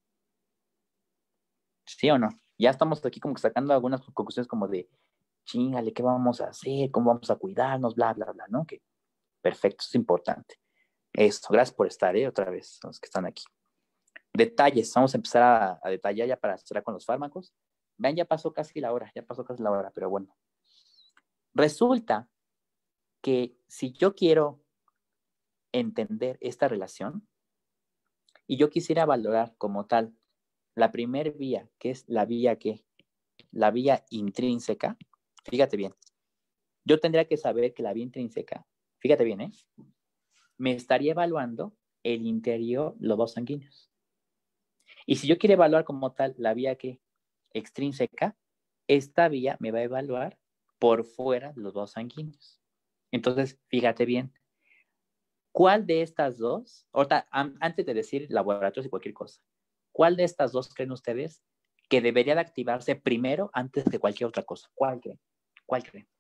B: ¿Sí o no? Ya estamos aquí como que sacando algunas conclusiones como de, chingale, ¿qué vamos a hacer? ¿Cómo vamos a cuidarnos? Bla, bla, bla, ¿no? Que perfecto, es importante. Esto, gracias por estar, ¿eh? Otra vez, los que están aquí. Detalles, vamos a empezar a, a detallar ya para cerrar con los fármacos. Vean, ya pasó casi la hora, ya pasó casi la hora, pero bueno. Resulta que si yo quiero entender esta relación y yo quisiera valorar como tal la primer vía, que es la vía que, la vía intrínseca, fíjate bien, yo tendría que saber que la vía intrínseca, fíjate bien, ¿eh? Me estaría evaluando el interior, los vasos sanguíneos. Y si yo quiero evaluar como tal la vía que extrínseca, esta vía me va a evaluar por fuera de los vasos sanguíneos. Entonces, fíjate bien, ¿cuál de estas dos, ahorita, antes de decir laboratorios y cualquier cosa, cuál de estas dos creen ustedes que debería de activarse primero antes que cualquier otra cosa? ¿Cuál creen? ¿Cuál creen?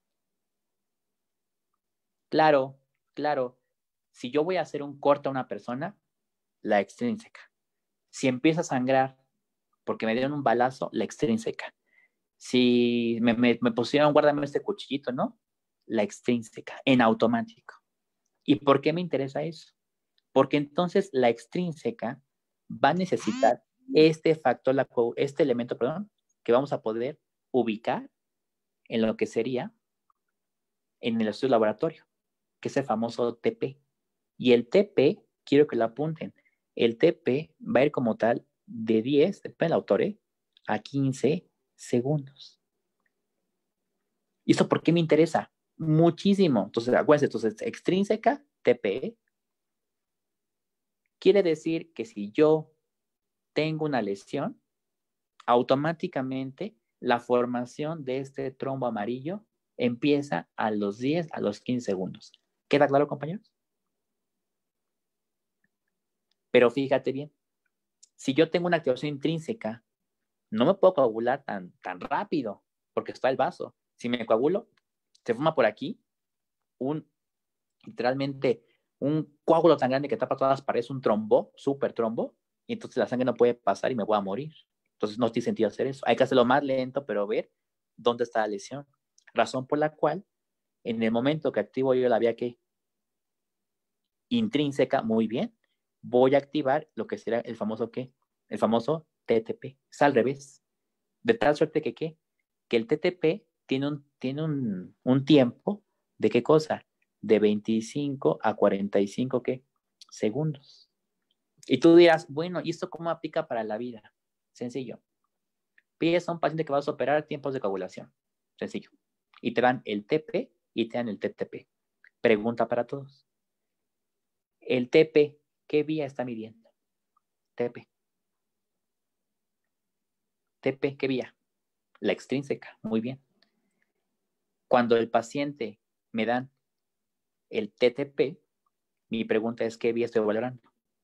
B: Claro, claro. Si yo voy a hacer un corte a una persona, la extrínseca. Si empieza a sangrar porque me dieron un balazo, la extrínseca. Si me, me, me pusieron, guárdame este cuchillito, ¿no? La extrínseca, en automático. ¿Y por qué me interesa eso? Porque entonces la extrínseca va a necesitar este factor, este elemento, perdón, que vamos a poder ubicar en lo que sería en el estudio de laboratorio, que es el famoso T P. Y el T P, quiero que lo apunten, el T P va a ir como tal de diez, depende del autor, ¿eh? A quince segundos. ¿Y esto por qué me interesa? Muchísimo. Entonces, acuérdense, entonces, extrínseca, T P, quiere decir que si yo tengo una lesión, automáticamente la formación de este trombo amarillo empieza a los diez, a los quince segundos. ¿Queda claro, compañeros? Pero fíjate bien, si yo tengo una activación intrínseca, no me puedo coagular tan, tan rápido, porque está el vaso. Si me coagulo, se forma por aquí un, literalmente, un coágulo tan grande que tapa todas las paredes, un trombo, súper trombo, y entonces la sangre no puede pasar y me voy a morir. Entonces no tiene sentido hacer eso. Hay que hacerlo más lento, pero ver dónde está la lesión. Razón por la cual, en el momento que activo yo la vía que intrínseca, muy bien, voy a activar lo que será el famoso ¿qué? El famoso T T P. Es al revés. De tal suerte que ¿qué? Que el T T P tiene un, tiene un, un tiempo de ¿qué cosa? De veinticinco a cuarenta y cinco ¿qué? Segundos. Y tú dirás, bueno, ¿y esto cómo aplica para la vida? Sencillo. Pides a un paciente que vas a operar tiempos de coagulación. Sencillo. Y te dan el T P y te dan el T T P. Pregunta para todos. El T P, ¿qué vía está midiendo? T P. T P, ¿qué vía? La extrínseca, muy bien. Cuando el paciente me dan el T T P, mi pregunta es, ¿qué vía estoy valorando?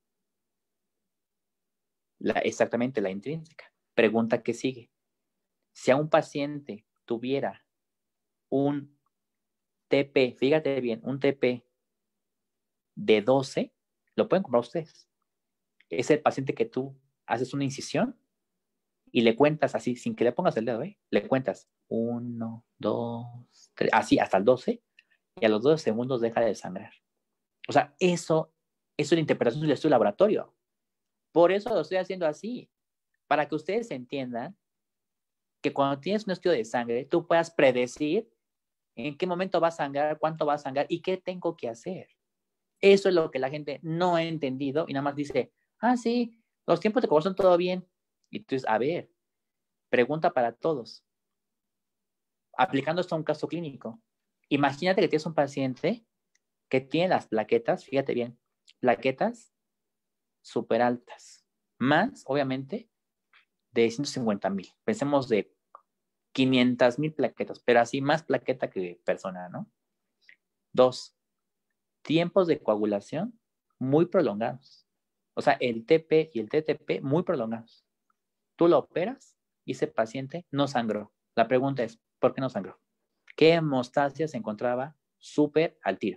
B: La, exactamente, la intrínseca. Pregunta que sigue. Si a un paciente tuviera un T P, fíjate bien, un T P de doce, lo pueden comprar ustedes. Es el paciente que tú haces una incisión y le cuentas así, sin que le pongas el dedo, ¿eh? Le cuentas uno, dos, tres, así hasta el doce, y a los doce segundos deja de sangrar. O sea, eso, eso es la interpretación del estudio de laboratorio. Por eso lo estoy haciendo así, para que ustedes entiendan que cuando tienes un estudio de sangre, tú puedas predecir en qué momento va a sangrar, cuánto va a sangrar y qué tengo que hacer. Eso es lo que la gente no ha entendido y nada más dice, ah, sí, los tiempos de coagulación todo bien. Y entonces, a ver, pregunta para todos. Aplicando esto a un caso clínico. Imagínate que tienes un paciente que tiene las plaquetas, fíjate bien, plaquetas súper altas, más, obviamente, de ciento cincuenta mil. Pensemos de quinientas mil plaquetas, pero así más plaqueta que persona, ¿no? Dos, tiempos de coagulación muy prolongados. O sea, el T P y el T T P muy prolongados. Tú lo operas y ese paciente no sangró. La pregunta es, ¿por qué no sangró? ¿Qué hemostasia se encontraba súper al tiro?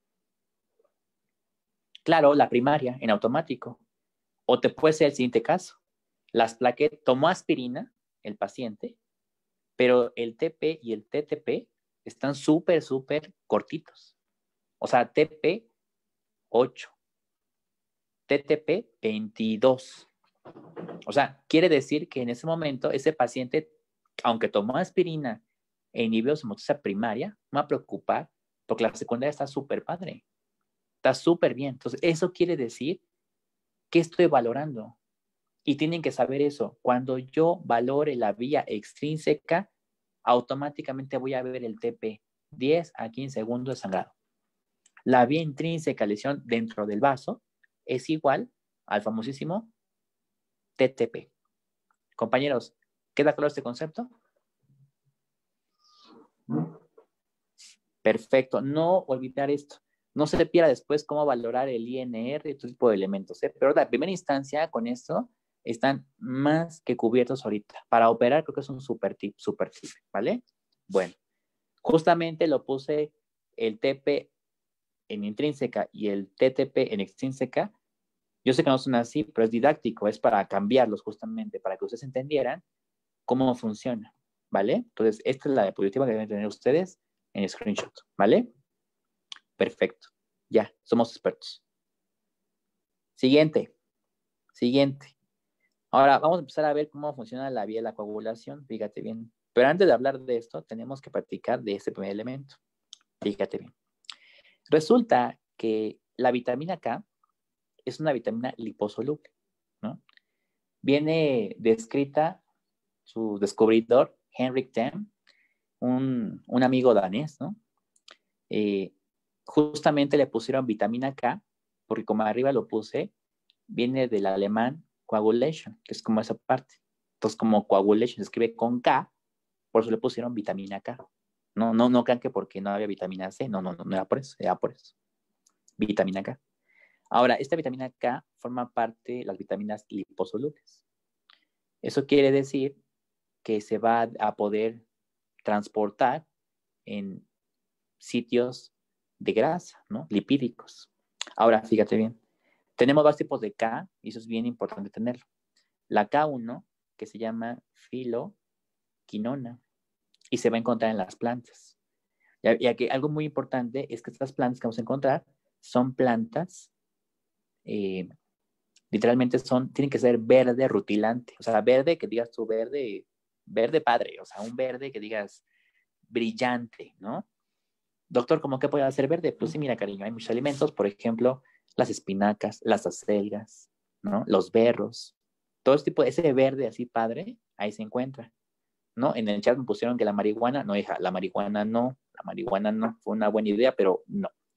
B: Claro, la primaria, en automático. O te puede ser el siguiente caso. Las plaquetas, tomó aspirina, el paciente, pero el T P y el T T P están súper, súper cortitos. O sea, T P ocho, T T P veintidós. O sea, quiere decir que en ese momento ese paciente, aunque tomó aspirina e inhibió su hemostasia primaria, no va a preocupar porque la secundaria está súper padre. Está súper bien. Entonces, eso quiere decir que estoy valorando. Y tienen que saber eso. Cuando yo valore la vía extrínseca, automáticamente voy a ver el T P diez a quince segundos de sangrado. La vía intrínseca, lesión dentro del vaso, es igual al famosísimo T T P. Compañeros, ¿queda claro este concepto? Perfecto. No olvidar esto. No se le pierda después cómo valorar el I N R y todo tipo de elementos, ¿eh? Pero la primera instancia con esto están más que cubiertos ahorita. Para operar creo que es un super tip, super tip, ¿vale? Bueno, justamente lo puse el T P en intrínseca y el T T P en extrínseca. Yo sé que no son así, pero es didáctico, es para cambiarlos justamente, para que ustedes entendieran cómo funciona, ¿vale? Entonces, esta es la diapositiva que deben tener ustedes en el screenshot, ¿vale? Perfecto. Ya, somos expertos. Siguiente. Siguiente. Ahora vamos a empezar a ver cómo funciona la vía de la coagulación. Fíjate bien. Pero antes de hablar de esto, tenemos que practicar de este primer elemento. Fíjate bien. Resulta que la vitamina K es una vitamina liposoluble, ¿no? Viene descrita su descubridor, Henrik Dam, un, un amigo danés, ¿no? Eh, justamente le pusieron vitamina K, porque como arriba lo puse, viene del alemán coagulation, que es como esa parte. Entonces, como coagulation se escribe con K, por eso le pusieron vitamina K. No, no, no crean que porque no había vitamina C, no, no, no, no era por eso, era por eso. Vitamina K. Ahora, esta vitamina K forma parte de las vitaminas liposolubles. Eso quiere decir que se va a poder transportar en sitios de grasa, ¿no? Lipídicos. Ahora, fíjate bien. Tenemos dos tipos de K, y eso es bien importante tenerlo. La K uno, que se llama filoquinona, y se va a encontrar en las plantas. Y aquí algo muy importante es que estas plantas que vamos a encontrar son plantas, eh, literalmente son, tienen que ser verde rutilante. O sea, verde que digas tú verde, verde padre, o sea, un verde que digas brillante, ¿no? Doctor, ¿cómo que puede ser verde? Pues sí, mira, cariño, hay muchos alimentos, por ejemplo, las espinacas, las acelgas, ¿no? Los berros, todo ese tipo, ese verde así padre, ahí se encuentra, ¿no? En el chat me pusieron que la marihuana, no, hija, la marihuana no, la marihuana no, fue una buena idea, pero no,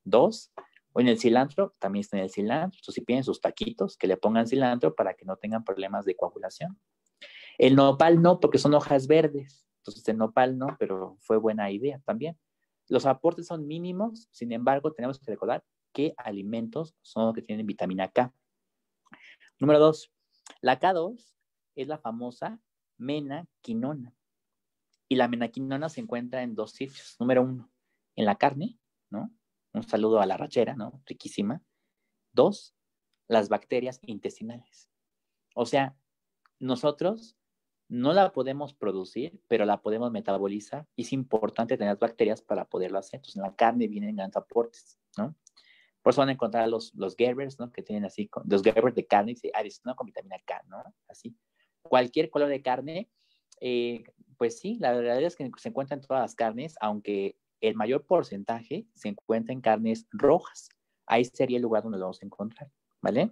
B: Dos, o en el cilantro, también está en el cilantro. Entonces, si piden sus taquitos, que le pongan cilantro para que no tengan problemas de coagulación. El nopal no, porque son hojas verdes. Entonces, el nopal no, pero fue buena idea también. Los aportes son mínimos, sin embargo, tenemos que recordar qué alimentos son los que tienen vitamina K. Número dos, la K dos es la famosa menaquinona. Y la menaquinona se encuentra en dos sitios. Número uno, en la carne, ¿no? Un saludo a la rachera, ¿no? Riquísima. Dos, las bacterias intestinales. O sea, nosotros no la podemos producir, pero la podemos metabolizar. Y es importante tener bacterias para poderlo hacer. Entonces, en la carne vienen grandes aportes, ¿no? Por eso van a encontrar los, los Gerbers, ¿no? Que tienen así, los Gerbers de carne, y adicionado con vitamina K, ¿no? Así. Cualquier color de carne, eh, pues sí, la verdad es que se encuentra en todas las carnes, aunque el mayor porcentaje se encuentra en carnes rojas. Ahí sería el lugar donde lo vamos a encontrar, ¿vale?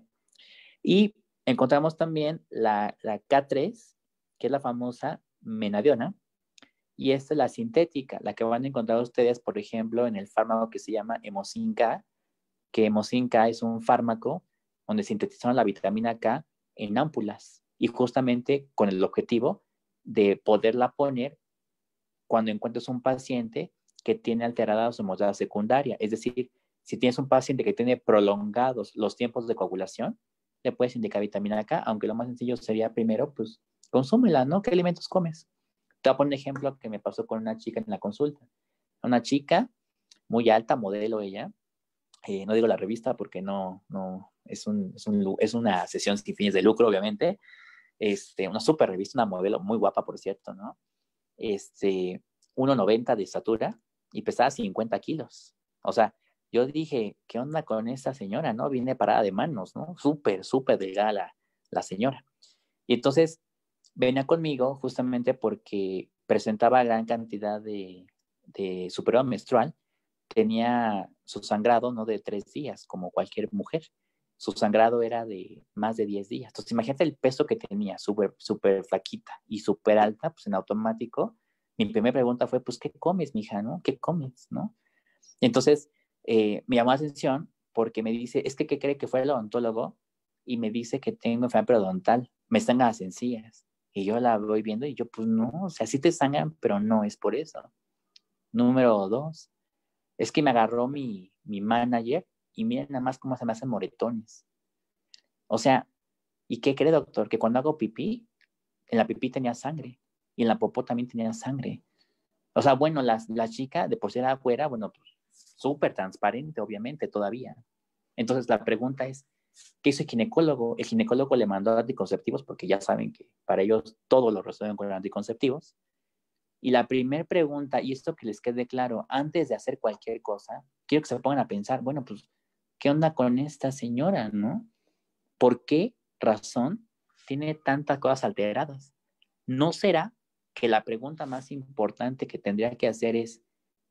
B: Y encontramos también la, la K tres, que es la famosa menadiona, y esta es la sintética, la que van a encontrar ustedes, por ejemplo, en el fármaco que se llama Hemocin K, que Hemocin K es un fármaco donde sintetizaron la vitamina K en ámpulas, y justamente con el objetivo de poderla poner cuando encuentres un paciente que tiene alterada su hemodinamia secundaria. Es decir, si tienes un paciente que tiene prolongados los tiempos de coagulación, le puedes indicar vitamina K, aunque lo más sencillo sería primero, pues, consúmela, ¿no? ¿Qué alimentos comes? Te voy a poner un ejemplo que me pasó con una chica en la consulta. Una chica muy alta, modelo ella, eh, no digo la revista porque no, no es, un, es, un, es una sesión sin fines de lucro, obviamente. Este, una super revista, una modelo muy guapa, por cierto, ¿no? Este, uno noventa de estatura y pesaba cincuenta kilos. O sea, yo dije, ¿qué onda con esta señora, no? Viene parada de manos, ¿no? Súper, súper delgada la, la señora. Y entonces venía conmigo justamente porque presentaba gran cantidad de, de su periodo menstrual. Tenía su sangrado no de tres días, como cualquier mujer. Su sangrado era de más de diez días. Entonces, imagínate el peso que tenía, súper, súper flaquita y súper alta, pues en automático. Mi primera pregunta fue, pues, ¿qué comes, mija, no? ¿Qué comes, no? Entonces, eh, me llamó la atención porque me dice, es que, ¿qué cree que fue el odontólogo? Y me dice que tengo enfermedad periodontal, me sangran las encías. Y yo la voy viendo y yo, pues no, o sea, sí te sangran, pero no es por eso. Número dos, es que me agarró mi, mi manager y miren nada más cómo se me hacen moretones. O sea, ¿y qué cree, doctor? Que cuando hago pipí, en la pipí tenía sangre y en la popó también tenía sangre. O sea, bueno, la, la chica de por ser afuera, bueno, pues súper transparente, obviamente, todavía. Entonces la pregunta es, ¿qué hizo el ginecólogo? El ginecólogo le mandó anticonceptivos porque ya saben que para ellos todo lo resuelven con anticonceptivos. Y la primera pregunta, y esto que les quede claro, antes de hacer cualquier cosa, quiero que se pongan a pensar, bueno, pues, ¿qué onda con esta señora, no? ¿Por qué razón tiene tantas cosas alteradas? ¿No será que la pregunta más importante que tendría que hacer es,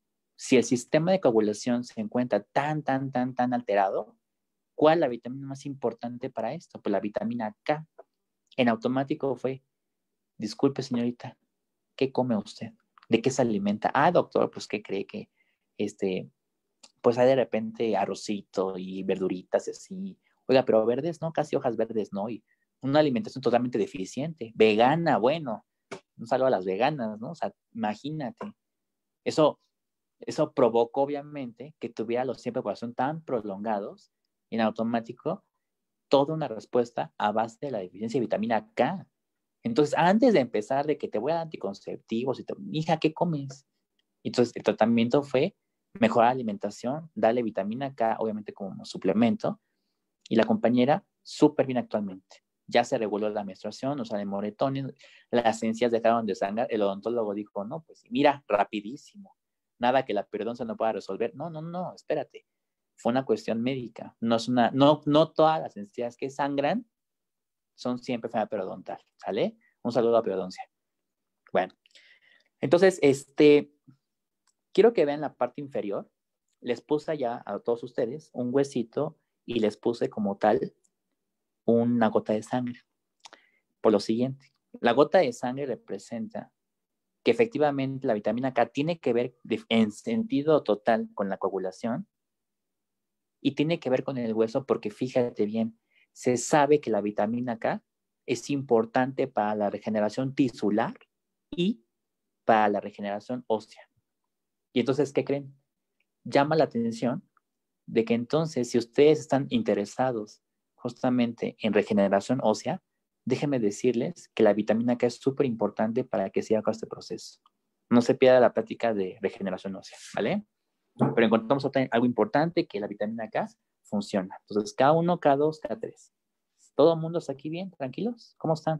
B: si el sistema de coagulación se encuentra tan, tan, tan, tan alterado, ¿cuál es la vitamina más importante para esto? Pues la vitamina K. En automático fue, disculpe señorita, ¿qué come usted? ¿De qué se alimenta? Ah, doctor, pues ¿qué cree que este, pues hay de repente arrocito y verduritas así? Oiga, pero verdes, ¿no? Casi hojas verdes, ¿no? Y una alimentación totalmente deficiente. Vegana, bueno, un saludo a las veganas, ¿no? O sea, imagínate. Eso, eso provocó, obviamente, que tuviera los tiempos de coagulación tan prolongados, en automático, toda una respuesta a base de la deficiencia de vitamina K. Entonces, antes de empezar de que te voy a dar anticonceptivos, y te, hija, ¿qué comes? Entonces, el tratamiento fue mejorar la alimentación, darle vitamina K, obviamente como suplemento, y la compañera súper bien actualmente. Ya se reguló la menstruación, no salen moretones, las encías dejaron de sangrar. El odontólogo dijo, no, pues mira, rapidísimo. Nada que la periodoncia no pueda resolver. No, no, no, espérate. Fue una cuestión médica. No, es una, no, no todas las encías que sangran son siempre enfermedad periodontal, ¿sale? Un saludo a periodoncia. Bueno, entonces, este, quiero que vean la parte inferior. Les puse ya a todos ustedes un huesito y les puse como tal una gota de sangre. Por lo siguiente, la gota de sangre representa que efectivamente la vitamina K tiene que ver de, en sentido total con la coagulación, Y tiene que ver con el hueso porque fíjate bien, se sabe que la vitamina K es importante para la regeneración tisular y para la regeneración ósea. Y entonces, ¿qué creen? Llama la atención de que entonces, si ustedes están interesados justamente en regeneración ósea, déjenme decirles que la vitamina K es súper importante para que se haga este proceso. No se pierda la práctica de regeneración ósea, ¿vale? Pero encontramos algo importante, que la vitamina K funciona. Entonces, K uno, K dos, K tres. ¿Todo el mundo está aquí bien? ¿Tranquilos? ¿Cómo están?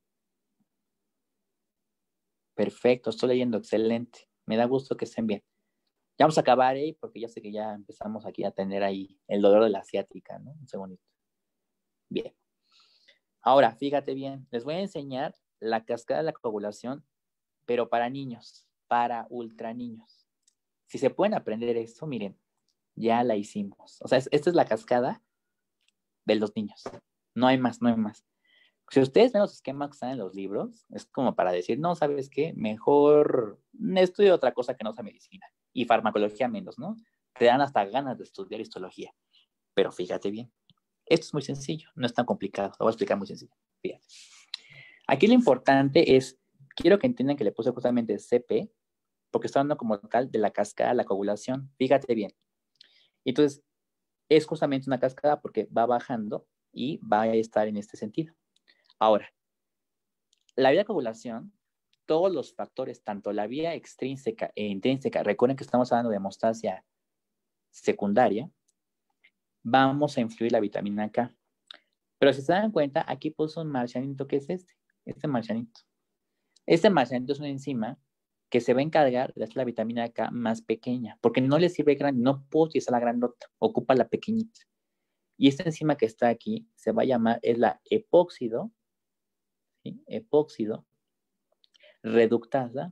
B: Perfecto, estoy leyendo, excelente. Me da gusto que estén bien. Ya vamos a acabar ahí, ¿eh? Porque ya sé que ya empezamos aquí a tener ahí el dolor de la asiática, ¿no? Un segundito. Bien. Ahora, fíjate bien, les voy a enseñar la cascada de la coagulación, pero para niños, para ultra niños. Si se pueden aprender esto, miren, ya la hicimos. O sea, es, esta es la cascada de los niños. No hay más, no hay más. Si ustedes ven los esquemas que están en los libros, es como para decir, no, ¿sabes qué? Mejor estudio otra cosa que no sea medicina. Y farmacología menos, ¿no? Te dan hasta ganas de estudiar histología. Pero fíjate bien, esto es muy sencillo, no es tan complicado. Lo voy a explicar muy sencillo. Fíjate. Aquí lo importante es, quiero que entiendan que le puse justamente C P, porque está hablando como tal de la cascada de la coagulación. Fíjate bien. Entonces, es justamente una cascada porque va bajando y va a estar en este sentido. Ahora, la vía de coagulación, todos los factores, tanto la vía extrínseca e intrínseca, recuerden que estamos hablando de hemostasia secundaria, vamos a influir la vitamina K. Pero si se dan cuenta, aquí puso un marcianito, que es este, este marcianito. Este marcianito es una enzima que se va a encargar de hacer la vitamina K más pequeña, porque no le sirve grande, no puedo utilizar la grandota, ocupa la pequeñita. Y esta enzima que está aquí se va a llamar, es la epóxido, ¿sí? Epóxido reductasa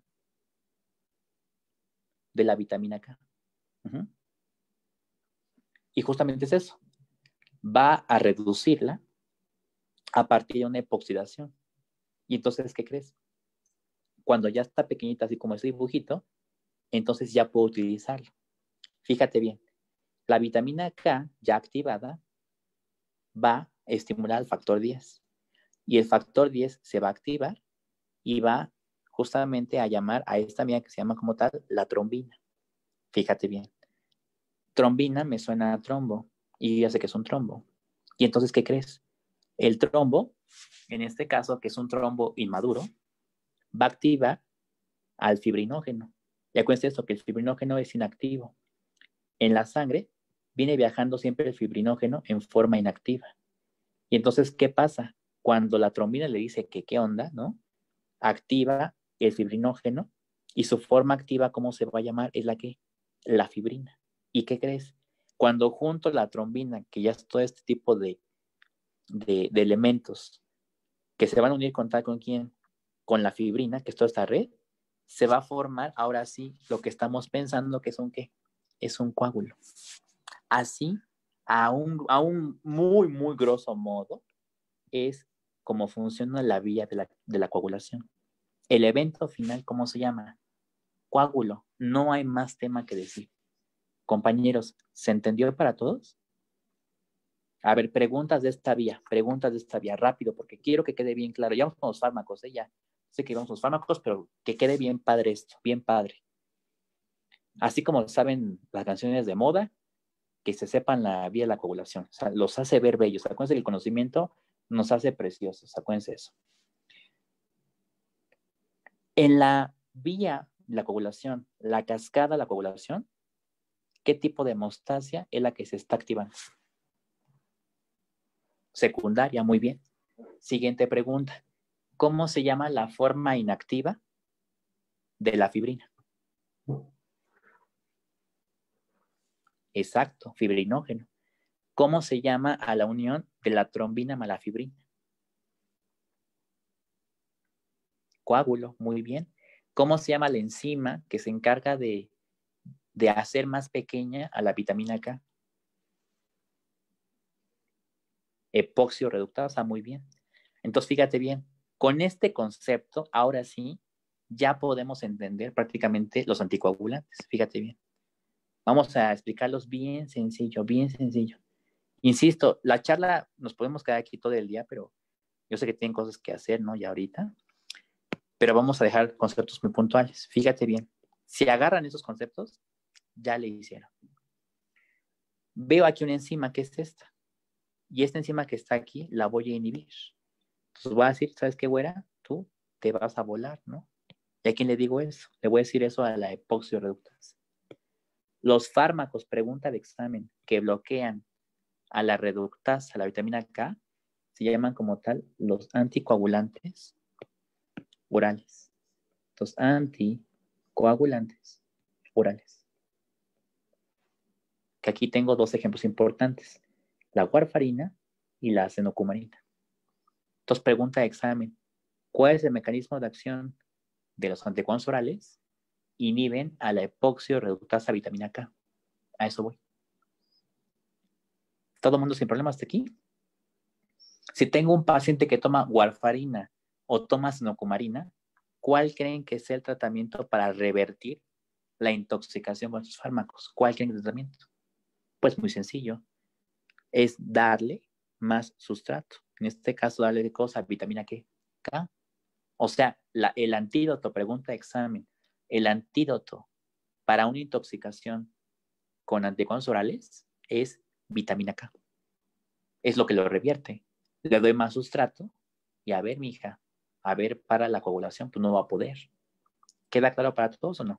B: de la vitamina K. Uh-huh. Y justamente es eso. Va a reducirla a partir de una epoxidación. Y entonces, ¿qué crees? Cuando ya está pequeñita, así como ese dibujito, entonces ya puedo utilizarlo. Fíjate bien, la vitamina K ya activada va a estimular el factor diez. Y el factor diez se va a activar y va justamente a llamar a esta amiga que se llama como tal la trombina. Fíjate bien. Trombina me suena a trombo y ya sé que es un trombo. Y entonces, ¿qué crees? El trombo, en este caso, que es un trombo inmaduro, va a activar al fibrinógeno. Y acuérdense esto, que el fibrinógeno es inactivo. En la sangre viene viajando siempre el fibrinógeno en forma inactiva. Y entonces, ¿qué pasa? Cuando la trombina le dice que qué onda, ¿no? Activa el fibrinógeno y su forma activa, ¿cómo se va a llamar? Es la que, la fibrina. ¿Y qué crees? Cuando junto la trombina, que ya es todo este tipo de, de, de elementos que se van a unir con tal con quién, con la fibrina, que es toda esta red, se va a formar ahora sí lo que estamos pensando que es un qué, es un coágulo. Así, a un, a un muy, muy grosso modo, es como funciona la vía de la, de la coagulación. El evento final, ¿cómo se llama? Coágulo. No hay más tema que decir. Compañeros, ¿se entendió para todos? A ver, preguntas de esta vía, preguntas de esta vía, rápido, porque quiero que quede bien claro. Ya vamos con los fármacos, ¿eh? Ya sé que vamos con los fármacos, pero que quede bien padre esto, bien padre. Así como saben las canciones de moda, que se sepan la vía de la coagulación. O sea, los hace ver bellos. Acuérdense que el conocimiento nos hace preciosos. Acuérdense eso. En la vía de la coagulación, la cascada de la coagulación, ¿qué tipo de hemostasia es la que se está activando? Secundaria, muy bien. Siguiente pregunta. ¿Cómo se llama la forma inactiva de la fibrina? Exacto, fibrinógeno. ¿Cómo se llama a la unión de la trombina más la fibrina? Coágulo, muy bien. ¿Cómo se llama la enzima que se encarga de, de hacer más pequeña a la vitamina K? Epoxio reductasa, muy bien. Entonces, fíjate bien, con este concepto, ahora sí, ya podemos entender prácticamente los anticoagulantes. Fíjate bien. Vamos a explicarlos bien sencillo, bien sencillo. Insisto, la charla nos podemos quedar aquí todo el día, pero yo sé que tienen cosas que hacer, ¿no? Ya ahorita. Pero vamos a dejar conceptos muy puntuales. Fíjate bien. Si agarran esos conceptos, ya le hicieron. Veo aquí una enzima que es esta. Y esta enzima que está aquí la voy a inhibir. Entonces voy a decir, ¿sabes qué, güera? Tú te vas a volar, ¿no? ¿Y a quién le digo eso? Le voy a decir eso a la epoxio-reductasa. Los fármacos, pregunta de examen, que bloquean a la reductasa, a la vitamina K, se llaman como tal los anticoagulantes orales. Los anticoagulantes orales. Que aquí tengo dos ejemplos importantes, la warfarina y la acenocumarina. Entonces, pregunta de examen, ¿cuál es el mecanismo de acción de los anticoagulantes orales? Inhiben a la epoxio reductasa vitamina K. A eso voy. ¿Todo el mundo sin problemas hasta aquí? Si tengo un paciente que toma warfarina o toma acenocumarina, ¿cuál creen que sea el tratamiento para revertir la intoxicación con estos fármacos? ¿Cuál creen que es el tratamiento? Pues muy sencillo. Es darle más sustrato. En este caso, darle de cosa, vitamina K. O sea, la, el antídoto, pregunta de examen, el antídoto para una intoxicación con anticoagulantes orales es vitamina K. Es lo que lo revierte. Le doy más sustrato y a ver, mija, a ver, para la coagulación, pues no va a poder. ¿Queda claro para todos o no?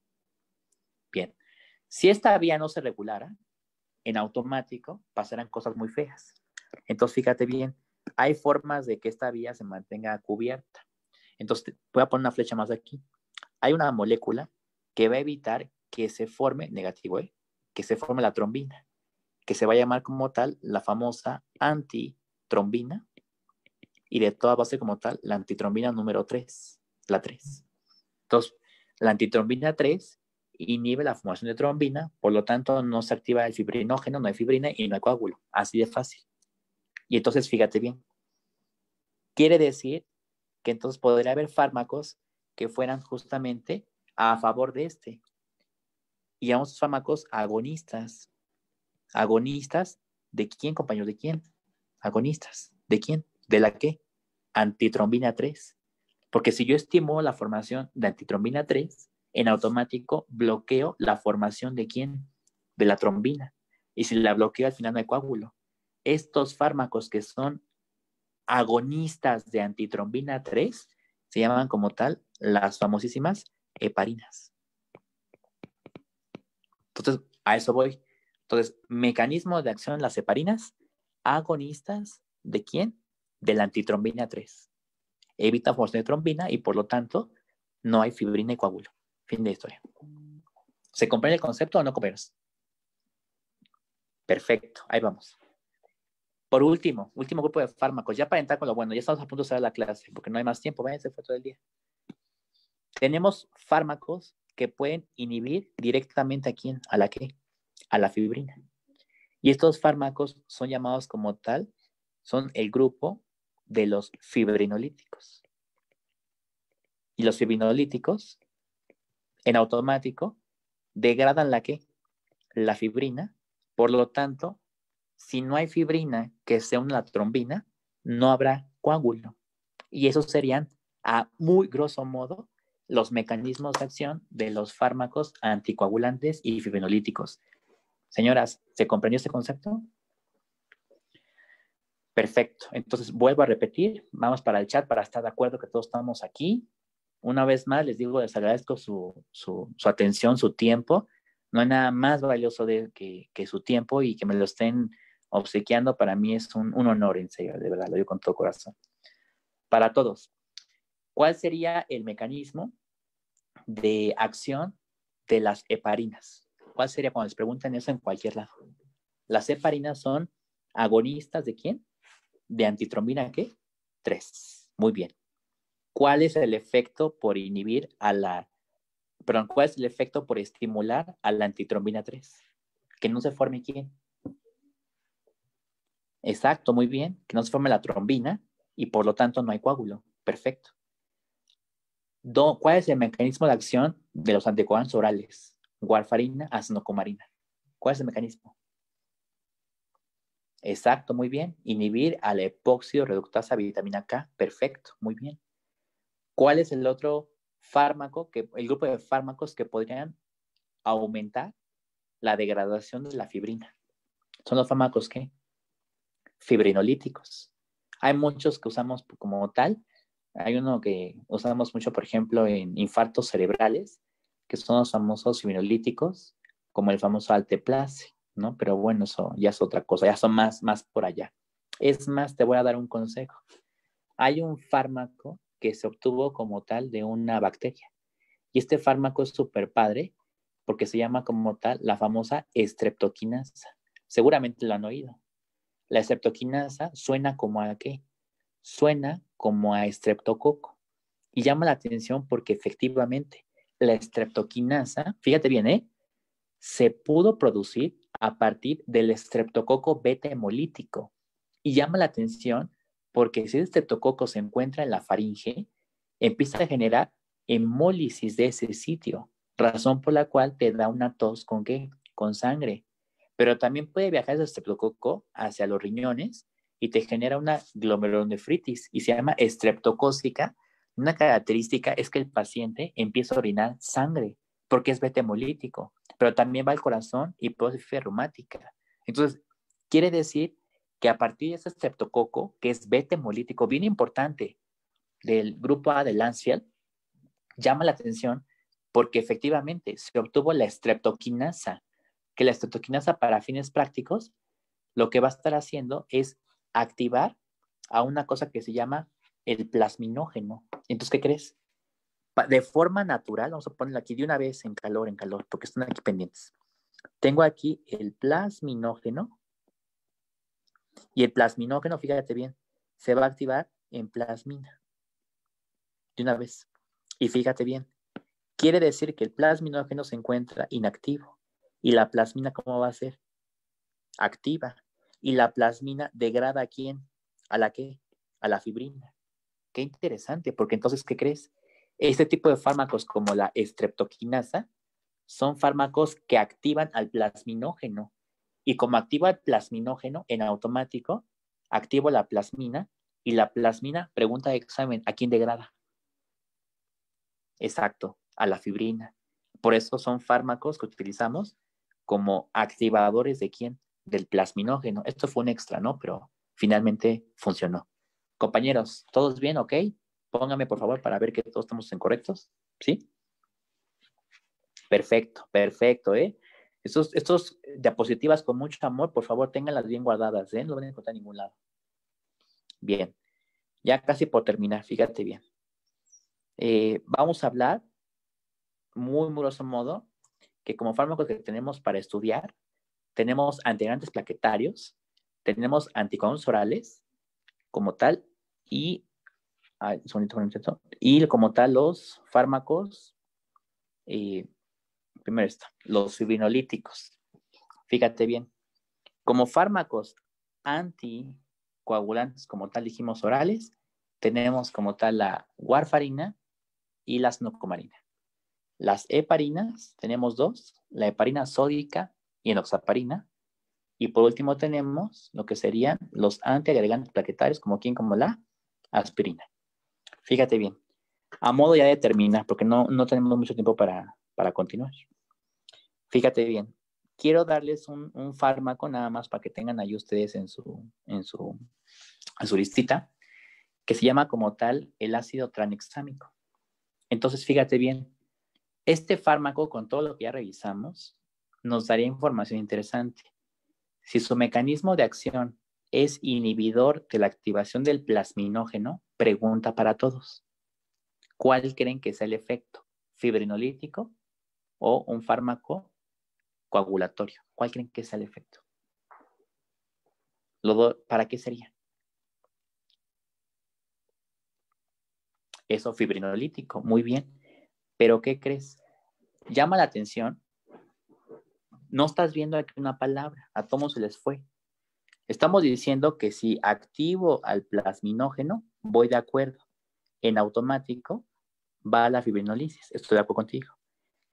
B: Bien. Si esta vía no se regulara, en automático pasarán cosas muy feas. Entonces, fíjate bien, hay formas de que esta vía se mantenga cubierta. Entonces, voy a poner una flecha más aquí. Hay una molécula que va a evitar que se forme, negativo, ¿eh? que se forme la trombina, que se va a llamar como tal la famosa antitrombina, y de toda base como tal, la antitrombina número tres, la tres. Entonces, la antitrombina tres inhibe la formación de trombina, por lo tanto no se activa el fibrinógeno, no hay fibrina y no hay coágulo. Así de fácil. Y entonces, fíjate bien, quiere decir que entonces podría haber fármacos que fueran justamente a favor de este. Y llamamos a estos fármacos agonistas. ¿Agonistas de quién, compañeros? ¿De quién? Agonistas. ¿De quién? ¿De la qué? Antitrombina tres. Porque si yo estimulo la formación de antitrombina tres, en automático bloqueo la formación de quién? De la trombina. Y si la bloqueo, al final no hay coágulo. Estos fármacos que son agonistas de antitrombina tres se llaman como tal las famosísimas heparinas. Entonces, a eso voy. Entonces, mecanismo de acción las heparinas, agonistas ¿de quién? De la antitrombina tres. Evita formación de trombina y por lo tanto no hay fibrina y coágulo. Fin de historia. ¿Se comprende el concepto o no comprendes? Perfecto, ahí vamos. Por último, último grupo de fármacos, ya para entrar con lo bueno, ya estamos a punto de cerrar la clase porque no hay más tiempo, váyanse, fue todo el día. Tenemos fármacos que pueden inhibir directamente a quién, a la qué, a la fibrina. Y estos fármacos son llamados como tal, son el grupo de los fibrinolíticos. Y los fibrinolíticos, en automático, degradan la qué, la fibrina. Por lo tanto, si no hay fibrina que sea una trombina, no habrá coágulo. Y esos serían, a muy grosso modo, los mecanismos de acción de los fármacos anticoagulantes y fibrinolíticos. Señoras, ¿se comprendió este concepto? Perfecto. Entonces, vuelvo a repetir. Vamos para el chat para estar de acuerdo que todos estamos aquí. Una vez más, les digo, les agradezco su, su, su atención, su tiempo. No hay nada más valioso de, que, que su tiempo y que me lo estén obsequiando. Para mí es un, un honor, en serio, de verdad, lo digo con todo corazón. Para todos, ¿cuál sería el mecanismo de acción de las heparinas? ¿Cuál sería cuando les preguntan eso en cualquier lado? Las heparinas son agonistas ¿de quién? De antitrombina, ¿qué? tres. Muy bien. ¿Cuál es el efecto por inhibir a la, perdón, cuál es el efecto por estimular a la antitrombina tres? Que no se forme quién. Exacto, muy bien. Que no se forme la trombina y por lo tanto no hay coágulo. Perfecto. Do, ¿Cuál es el mecanismo de acción de los anticoagulantes orales? warfarina a sinocumarina. ¿Cuál es el mecanismo? Exacto, muy bien. Inhibir a la epóxido reductasa vitamina K. Perfecto, muy bien. ¿Cuál es el otro fármaco, que, el grupo de fármacos que podrían aumentar la degradación de la fibrina? Son los fármacos ¿qué? Fibrinolíticos. Hay muchos que usamos como tal. Hay uno que usamos mucho, por ejemplo, en infartos cerebrales, que son los famosos fibrinolíticos, como el famoso Alteplase, ¿no? Pero bueno, eso ya es otra cosa, ya son más, más por allá. Es más, te voy a dar un consejo. Hay un fármaco que se obtuvo como tal de una bacteria. Y este fármaco es súper padre porque se llama como tal la famosa estreptoquinasa. Seguramente lo han oído. La estreptoquinasa suena como a ¿qué? Suena como a estreptococo. Y llama la atención porque efectivamente la estreptoquinasa, fíjate bien, ¿eh? Se pudo producir a partir del estreptococo beta hemolítico. Y llama la atención porque si el estreptococo se encuentra en la faringe, empieza a generar hemólisis de ese sitio, razón por la cual te da una tos con ¿qué? Con sangre. Pero también puede viajar ese estreptococo hacia los riñones y te genera una glomerulonefritis y se llama estreptocócica. Una característica es que el paciente empieza a orinar sangre porque es beta hemolítico, pero también va al corazón y hipófisis reumática. Entonces, quiere decir que a partir de ese estreptococo, que es beta hemolítico, bien importante, del grupo A de Lancefield, llama la atención porque efectivamente se obtuvo la estreptoquinasa, que la estreptoquinasa para fines prácticos lo que va a estar haciendo es activar a una cosa que se llama el plasminógeno. Entonces, ¿qué crees? De forma natural, vamos a ponerlo aquí de una vez en calor, en calor, porque están aquí pendientes. Tengo aquí el plasminógeno y el plasminógeno, fíjate bien, se va a activar en plasmina de una vez. Y fíjate bien, quiere decir que el plasminógeno se encuentra inactivo y la plasmina, ¿cómo va a ser? Activa. Y la plasmina degrada ¿a quién? ¿A la qué? A la fibrina. Qué interesante, porque entonces, ¿qué crees? Este tipo de fármacos como la estreptoquinasa son fármacos que activan al plasminógeno. Y como activa el plasminógeno, en automático, activo la plasmina y la plasmina, pregunta de examen, ¿a quién degrada? Exacto, a la fibrina. Por eso son fármacos que utilizamos como activadores de quién? Del plasminógeno. Esto fue un extra, ¿no? Pero finalmente funcionó. Compañeros, ¿todos bien? ¿Ok? Pónganme por favor para ver que todos estamos en correctos. ¿Sí? Perfecto, perfecto, ¿eh? Estos, estos diapositivas con mucho amor, por favor, ténganlas bien guardadas, ¿eh? No van a encontrar en ningún lado. Bien, ya casi por terminar, fíjate bien. Eh, vamos a hablar, muy, muy grosso modo, que como fármacos que tenemos para estudiar, tenemos antiagregantes plaquetarios, tenemos anticoagulantes orales, como tal, y, ay, y como tal los fármacos, eh, primero esto, los fibrinolíticos. Fíjate bien, como fármacos anticoagulantes, como tal dijimos orales, tenemos como tal la warfarina y la sinocumarina. Las heparinas, tenemos dos, la heparina sódica y enoxaparina. Y por último tenemos lo que serían los antiagregantes plaquetarios, como quien, como la aspirina. Fíjate bien, a modo ya de terminar, porque no, no tenemos mucho tiempo para, para continuar. Fíjate bien, quiero darles un, un fármaco nada más para que tengan ahí ustedes en su, en su, en su listita, que se llama como tal el ácido tranexámico. Entonces, fíjate bien, este fármaco, con todo lo que ya revisamos, nos daría información interesante. Si su mecanismo de acción es inhibidor de la activación del plasminógeno, pregunta para todos. ¿Cuál creen que sea el efecto? ¿Fibrinolítico o un fármaco coagulatorio? ¿Cuál creen que sea el efecto? ¿Para qué sería? Eso, fibrinolítico, muy bien. Pero ¿qué crees? Llama la atención. No estás viendo aquí una palabra, a todos se les fue. Estamos diciendo que si activo al plasminógeno, voy de acuerdo. En automático va a la fibrinolisis. Estoy de acuerdo contigo.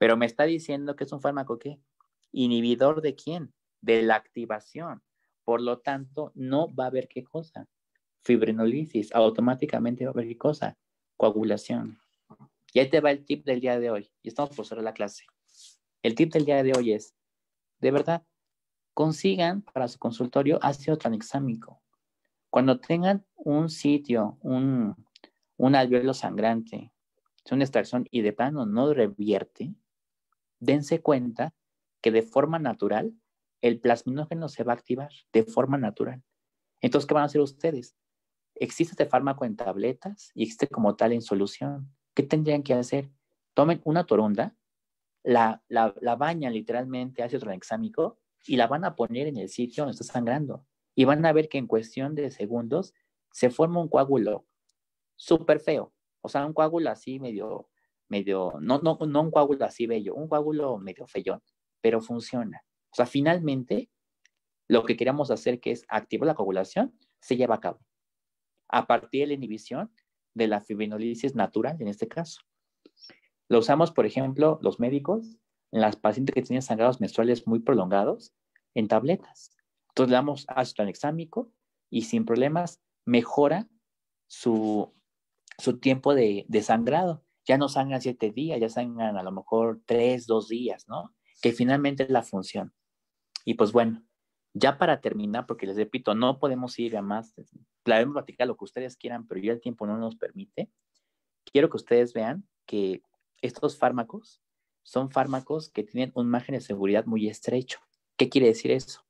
B: Pero me está diciendo que es un fármaco, ¿qué? ¿Inhibidor de quién? De la activación. Por lo tanto, no va a haber qué cosa. Fibrinolisis, automáticamente va a haber qué cosa. Coagulación. Y ahí te va el tip del día de hoy. Y estamos por cerrar la clase. El tip del día de hoy es, de verdad, consigan para su consultorio ácido tranexámico. Cuando tengan un sitio, un, un alvéolo sangrante, una extracción y de plano no revierte, dense cuenta que de forma natural el plasminógeno se va a activar de forma natural. Entonces, ¿qué van a hacer ustedes? Existe este fármaco en tabletas y existe como tal en solución. ¿Qué tendrían que hacer? Tomen una toronda, la, la, la bañan literalmente ácido tranexámico y la van a poner en el sitio donde está sangrando. Y van a ver que en cuestión de segundos se forma un coágulo súper feo. O sea, un coágulo así medio, medio, no, no, no un coágulo así bello, un coágulo medio feyón, pero funciona. O sea, finalmente, lo que queríamos hacer, que es activar la coagulación, se lleva a cabo. A partir de la inhibición de la fibrinolisis natural, en este caso. Lo usamos, por ejemplo, los médicos, en las pacientes que tienen sangrados menstruales muy prolongados, en tabletas. Entonces le damos ácido tranexámico y sin problemas mejora su, su tiempo de, de sangrado. Ya no sangran siete días, ya sangran a lo mejor tres, dos días, ¿no? Que finalmente es la función. Y pues bueno, ya para terminar, porque les repito, no podemos ir a más, podemos platicar lo que ustedes quieran, pero ya el tiempo no nos permite. Quiero que ustedes vean que estos fármacos son fármacos que tienen un margen de seguridad muy estrecho. ¿Qué quiere decir eso?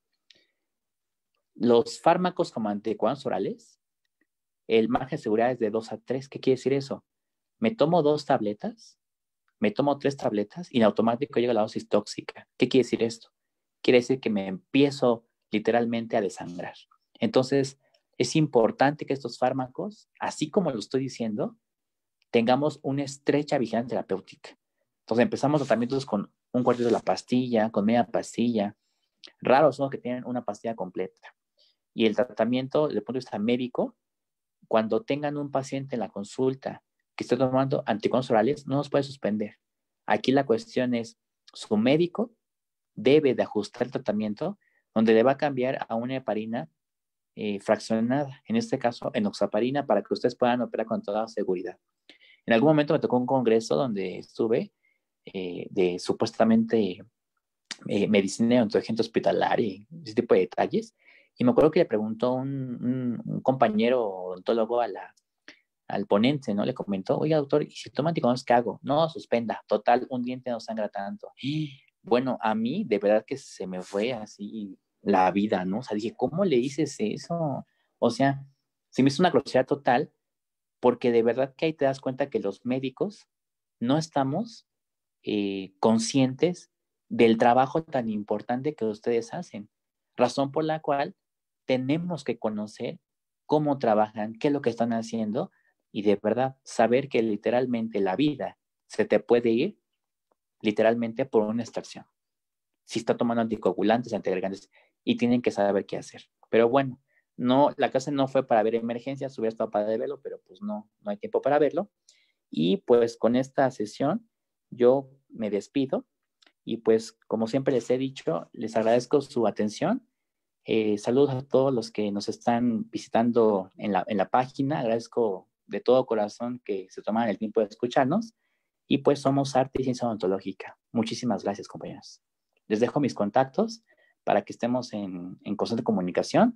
B: Los fármacos como anticoagulantes orales, el margen de seguridad es de dos a tres. ¿Qué quiere decir eso? Me tomo dos tabletas, me tomo tres tabletas y en automático llega la dosis tóxica. ¿Qué quiere decir esto? Quiere decir que me empiezo literalmente a desangrar. Entonces, es importante que estos fármacos, así como lo estoy diciendo, tengamos una estrecha vigilancia terapéutica. Entonces, empezamos tratamientos con un cuartito de la pastilla, con media pastilla. Raros son los que tienen una pastilla completa. Y el tratamiento, desde el punto de vista médico, cuando tengan un paciente en la consulta que esté tomando anticoagulantes orales, no nos puede suspender. Aquí la cuestión es, su médico debe de ajustar el tratamiento donde le va a cambiar a una heparina eh, fraccionada, en este caso enoxaparina, para que ustedes puedan operar con toda seguridad. En algún momento me tocó un congreso donde estuve eh, de supuestamente eh, medicina y ontología hospitalaria y ese tipo de detalles. Y me acuerdo que le preguntó un, un, un compañero odontólogo a la, al ponente, ¿no? Le comentó, oiga, doctor, ¿y si toma anticoagulantes, qué hago? No, suspenda. Total, un diente no sangra tanto. Bueno, a mí de verdad que se me fue así la vida, ¿no? O sea, dije, ¿cómo le dices eso? O sea, se me hizo una grosería total porque de verdad que ahí te das cuenta que los médicos no estamos eh, conscientes del trabajo tan importante que ustedes hacen, razón por la cual tenemos que conocer cómo trabajan, qué es lo que están haciendo y de verdad saber que literalmente la vida se te puede ir literalmente por una extracción. Si está tomando anticoagulantes, antiagregantes y tienen que saber qué hacer. Pero bueno, no, la clase no fue para ver emergencias, hubiera estado para verlo, pero pues no, no hay tiempo para verlo. Y pues con esta sesión yo me despido y pues como siempre les he dicho, les agradezco su atención. Eh, saludos a todos los que nos están visitando en la, en la página. Agradezco de todo corazón que se toman el tiempo de escucharnos. Y pues somos Arte y Ciencia Odontológica. Muchísimas gracias, compañeros. Les dejo mis contactos para que estemos en, en constante comunicación.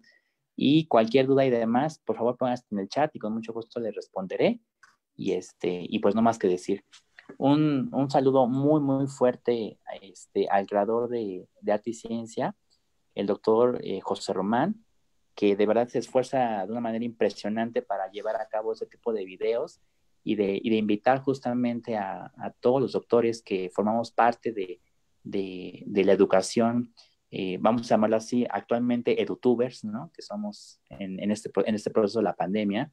B: Y cualquier duda y demás, por favor, pónganse en el chat y con mucho gusto les responderé. Y, este, y pues no más que decir. Un, un saludo muy, muy fuerte este, al creador de, de Arte y Ciencia, el doctor eh, José Román, que de verdad se esfuerza de una manera impresionante para llevar a cabo ese tipo de videos y de, y de invitar justamente a, a todos los doctores que formamos parte de, de, de la educación, eh, vamos a llamarlo así, actualmente edutubers, ¿no? Que somos en, en, este, en este proceso de la pandemia,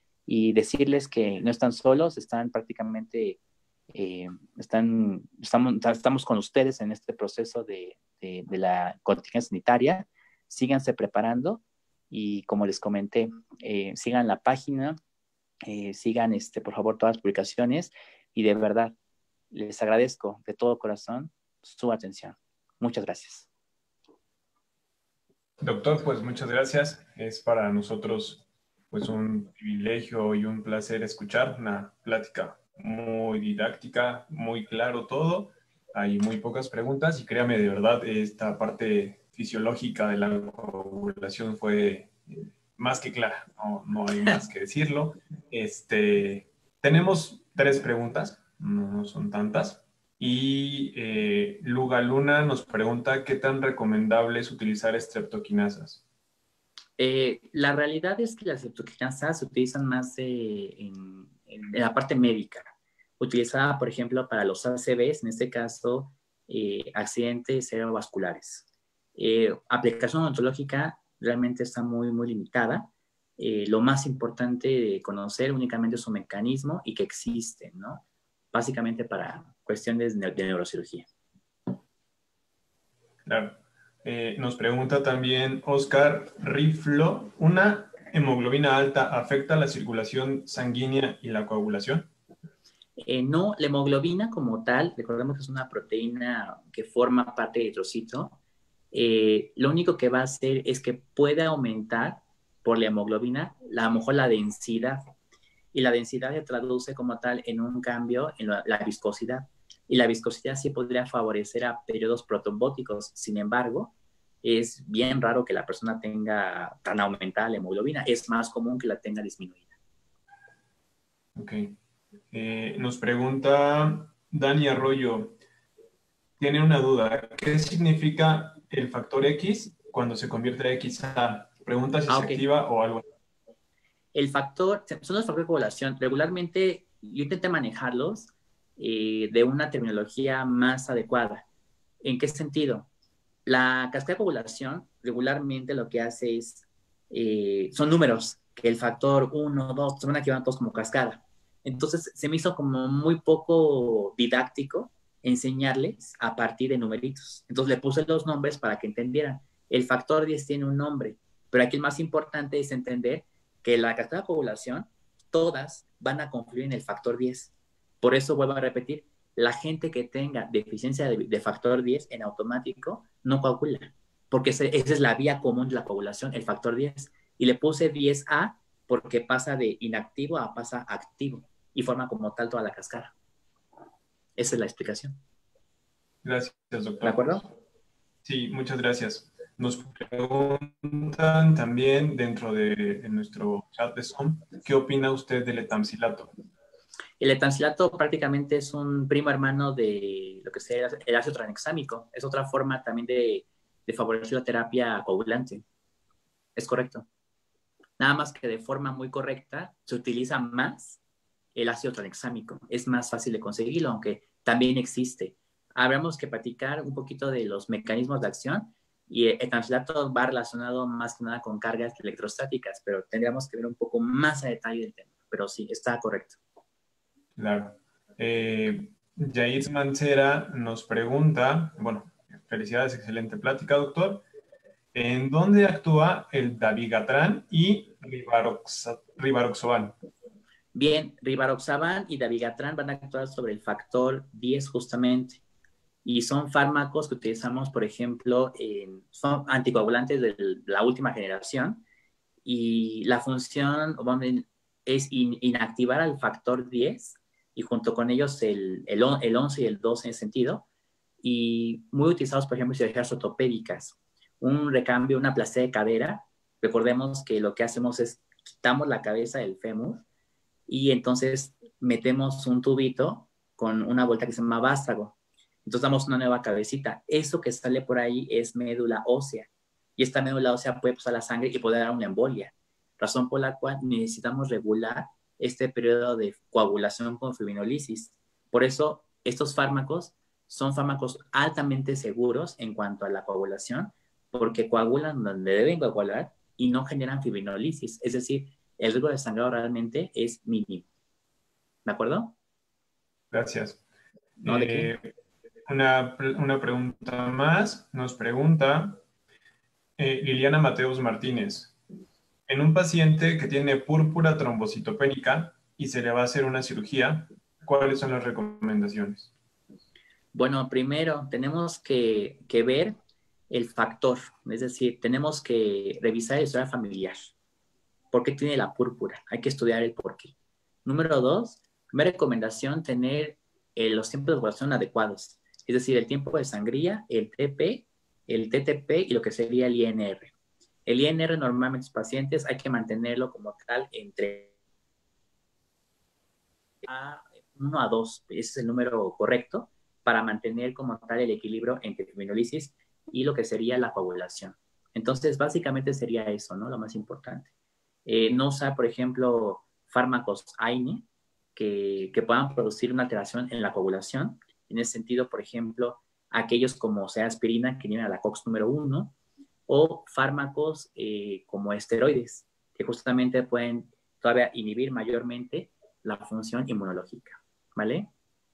B: y decirles que no están solos, están prácticamente, eh, están, estamos, estamos con ustedes en este proceso de, de, de la contingencia sanitaria. Síganse preparando y como les comenté, eh, sigan la página, eh, sigan este, por favor todas las publicaciones y de verdad, les agradezco de todo corazón su atención. Muchas gracias.
A: Doctor, pues muchas gracias. Es para nosotros pues un privilegio y un placer escuchar una plática muy didáctica, muy claro todo. Hay muy pocas preguntas y créame, de verdad, esta parte fisiológica de la coagulación fue más que clara. No, no hay más que decirlo. Este, tenemos tres preguntas, no son tantas. Y eh, Luga Luna nos pregunta qué tan recomendable es utilizar streptoquinasas.
B: Eh, la realidad es que las streptoquinasas se utilizan más eh, en, en, la parte médica. Utilizada, por ejemplo, para los A C Vs, en este caso, eh, accidentes cerebrovasculares. Eh, aplicación odontológica realmente está muy, muy limitada. Eh, lo más importante de conocer únicamente su mecanismo y que existen, ¿no? Básicamente para cuestiones de, de neurocirugía.
A: Claro. Eh, nos pregunta también Oscar Riflo, ¿una hemoglobina alta afecta la circulación sanguínea y la coagulación?
B: Eh, no, la hemoglobina como tal, recordemos que es una proteína que forma parte del eritrocito, eh, lo único que va a hacer es que puede aumentar por la hemoglobina, la, a lo mejor la densidad, y la densidad se traduce como tal en un cambio en la, la viscosidad, y la viscosidad sí podría favorecer a periodos protrombóticos. Sin embargo, es bien raro que la persona tenga tan aumentada la hemoglobina, es más común que la tenga disminuida.
A: Ok. Eh, nos pregunta Dani Arroyo, tiene una duda, ¿qué significa el factor X cuando se convierte a X A? Pregunta si
B: Ah,
A: se
B: ok.
A: activa o algo.
B: El factor, son los factores de coagulación. Regularmente yo intenté manejarlos eh, de una terminología más adecuada. ¿En qué sentido? La cascada de coagulación regularmente lo que hace es, eh, son números, que el factor uno, dos, se van activando todos como cascada. Entonces se me hizo como muy poco didáctico enseñarles a partir de numeritos. Entonces le puse los nombres para que entendieran. El factor diez tiene un nombre, pero aquí el más importante es entender que la cascada de coagulación, todas van a confluir en el factor diez. Por eso vuelvo a repetir, la gente que tenga deficiencia de, de factor diez en automático no coagula, porque ese, esa es la vía común de la coagulación, el factor diez. Y le puse diez A porque pasa de inactivo a pasa activo y forma como tal toda la cascada. Esa es la explicación.
A: Gracias, doctor.
B: ¿De acuerdo?
A: Sí, muchas gracias. Nos preguntan también dentro de, de nuestro chat de Zoom, ¿qué opina usted del etamcilato?
B: El etancilato prácticamente es un primo hermano de lo que sería el ácido tranexámico. Es otra forma también de, de favorecer la terapia coagulante. Es correcto. Nada más que de forma muy correcta se utiliza más el ácido tranexámico. Es más fácil de conseguirlo, aunque también existe. Habremos que platicar un poquito de los mecanismos de acción y el etancilato va relacionado más que nada con cargas electrostáticas, pero tendríamos que ver un poco más a detalle del tema. Pero sí, está correcto.
A: Claro. Eh, Yair Mancera nos pregunta, bueno, felicidades, excelente plática, doctor. ¿En dónde actúa el dabigatran y rivaroxa, rivaroxaban?
B: Bien, rivaroxaban y dabigatran van a actuar sobre el factor diez justamente. Y son fármacos que utilizamos, por ejemplo, en, son anticoagulantes de la última generación. Y la función es in, inactivar al factor diez y junto con ellos el, el, el once y el doce en ese sentido. Y muy utilizados, por ejemplo, en cirugías ortopédicas. Un recambio, una plastía de cadera. Recordemos que lo que hacemos es quitamos la cabeza del fémur y entonces metemos un tubito con una vuelta que se llama vástago. Entonces damos una nueva cabecita. Eso que sale por ahí es médula ósea. Y esta médula ósea puede pasar la sangre y puede dar una embolia. Razón por la cual necesitamos regular este periodo de coagulación con fibrinolisis. Por eso estos fármacos son fármacos altamente seguros en cuanto a la coagulación, porque coagulan donde deben coagular y no generan fibrinolisis. Es decir, el riesgo de sangrado realmente es mínimo. ¿De acuerdo?
A: Gracias.
B: ¿No? ¿De qué?
A: Eh, una, una pregunta más. Nos pregunta eh, Liliana Mateus Martínez. En un paciente que tiene púrpura trombocitopénica y se le va a hacer una cirugía, ¿cuáles son las recomendaciones?
B: Bueno, primero tenemos que, que ver el factor, es decir, tenemos que revisar la historia familiar. ¿Por qué tiene la púrpura? Hay que estudiar el por qué. Número dos, mi recomendación, tener eh, los tiempos de ovulación adecuados, es decir, el tiempo de sangría, el T P, el T T P y lo que sería el I N R. El I N R normalmente en los pacientes hay que mantenerlo como tal entre uno a dos, ese es el número correcto para mantener como tal el equilibrio entre fibrinolisis y lo que sería la coagulación. Entonces, básicamente sería eso, ¿no? Lo más importante. Eh, no usar, por ejemplo, fármacos A I N E que, que puedan producir una alteración en la coagulación. En ese sentido, por ejemplo, aquellos como sea aspirina que tienen a la COX número uno o fármacos eh, como esteroides que justamente pueden todavía inhibir mayormente la función inmunológica, ¿vale?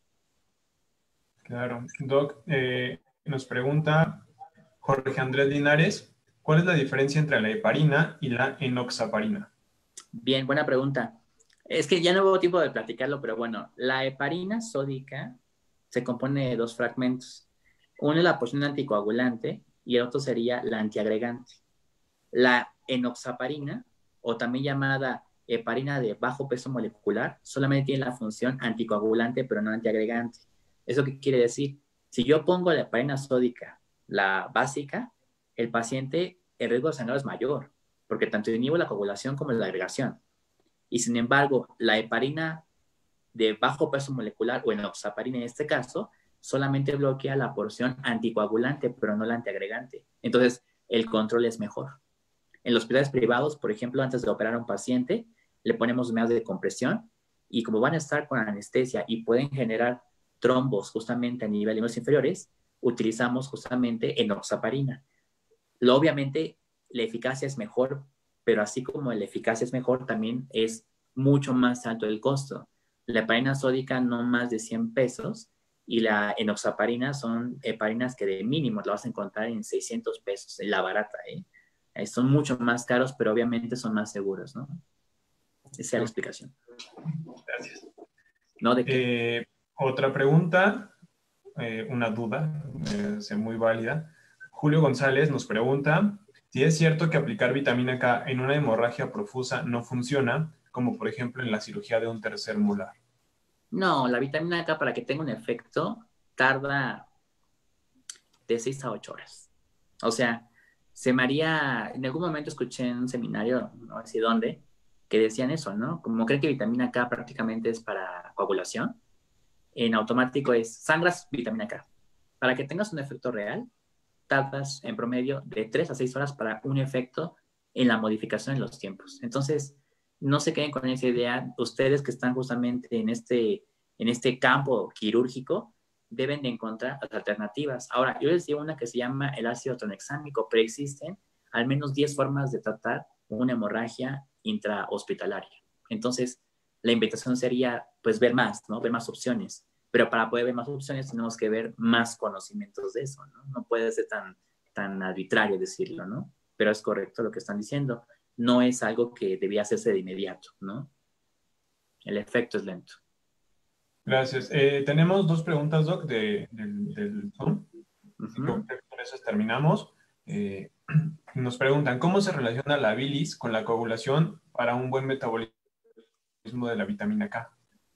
A: Claro. Doc, eh, nos pregunta Jorge Andrés Linares, ¿cuál es la diferencia entre la heparina y la enoxaparina?
B: Bien, buena pregunta. Es que ya no hubo tiempo de platicarlo, pero bueno, la heparina sódica se compone de dos fragmentos. Uno es la porción anticoagulante y el otro sería la antiagregante. La enoxaparina, o también llamada heparina de bajo peso molecular, solamente tiene la función anticoagulante, pero no antiagregante. ¿Eso qué quiere decir? Si yo pongo la heparina sódica, la básica, el paciente, el riesgo de sangrado es mayor, porque tanto inhibo la coagulación como la agregación. Y sin embargo, la heparina de bajo peso molecular, o enoxaparina en este caso, solamente bloquea la porción anticoagulante, pero no la antiagregante. Entonces, el control es mejor. En los hospitales privados, por ejemplo, antes de operar a un paciente, le ponemos medidas de compresión y como van a estar con anestesia y pueden generar trombos justamente a nivel de niveles inferiores, utilizamos justamente enoxaparina. Lo, obviamente, la eficacia es mejor, pero así como la eficacia es mejor, también es mucho más alto el costo. La heparina sódica no más de cien pesos y la enoxaparina son heparinas que de mínimo la vas a encontrar en seiscientos pesos, en la barata, ¿eh? Eh, son mucho más caros, pero obviamente son más seguros, ¿no? Esa es la explicación.
A: Gracias.
B: ¿No? ¿De qué?
A: Eh, otra pregunta, eh, una duda, eh, muy válida. Julio González nos pregunta si es cierto que aplicar vitamina K en una hemorragia profusa no funciona, como por ejemplo en la cirugía de un tercer molar.
B: No, la vitamina K para que tenga un efecto tarda de seis a ocho horas. O sea, se me haría, en algún momento escuché en un seminario, no sé dónde, que decían eso, ¿no? Como creen que vitamina K prácticamente es para coagulación, en automático es sangras vitamina K. Para que tengas un efecto real, tardas en promedio de tres a seis horas para un efecto en la modificación en los tiempos. Entonces, no se queden con esa idea. Ustedes que están justamente en este, en este campo quirúrgico, deben de encontrar alternativas. Ahora, yo les digo una que se llama el ácido tranexámico, pero existen al menos diez formas de tratar una hemorragia intrahospitalaria. Entonces, la invitación sería, pues, ver más, ¿no? Ver más opciones. Pero para poder ver más opciones tenemos que ver más conocimientos de eso, ¿no? No puede ser tan, tan arbitrario decirlo, ¿no? Pero es correcto lo que están diciendo. No es algo que debía hacerse de inmediato, ¿no? El efecto es lento.
A: Gracias. Eh, tenemos dos preguntas, Doc, de, del, del Zoom.
B: Uh-huh.
A: Por eso terminamos. Eh, nos preguntan, ¿cómo se relaciona la bilis con la coagulación para un buen metabolismo de la vitamina K?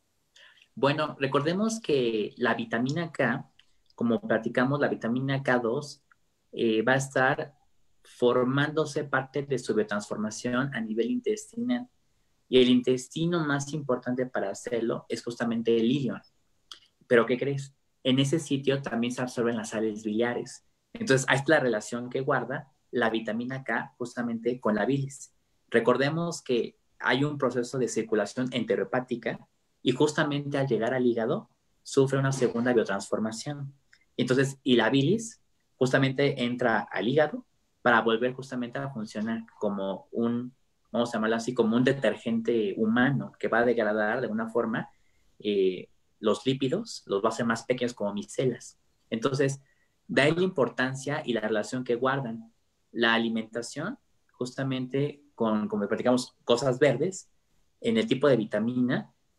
B: Bueno, recordemos que la vitamina K, como platicamos, la vitamina K dos eh, va a estar formándose parte de su biotransformación a nivel intestinal. Y el intestino más importante para hacerlo es justamente el ilion. Pero ¿qué crees? En ese sitio también se absorben las sales biliares. Entonces, ahí está la relación que guarda la vitamina K justamente con la bilis. Recordemos que hay un proceso de circulación enterohepática y justamente al llegar al hígado sufre una segunda biotransformación. Entonces, y la bilis justamente entra al hígado para volver justamente a funcionar como un, vamos a llamarlo así, como un detergente humano que va a degradar de una forma eh, los lípidos, los va a hacer más pequeños como micelas. Entonces, da la importancia y la relación que guardan la alimentación justamente con, como platicamos, cosas verdes, en el tipo de vitamina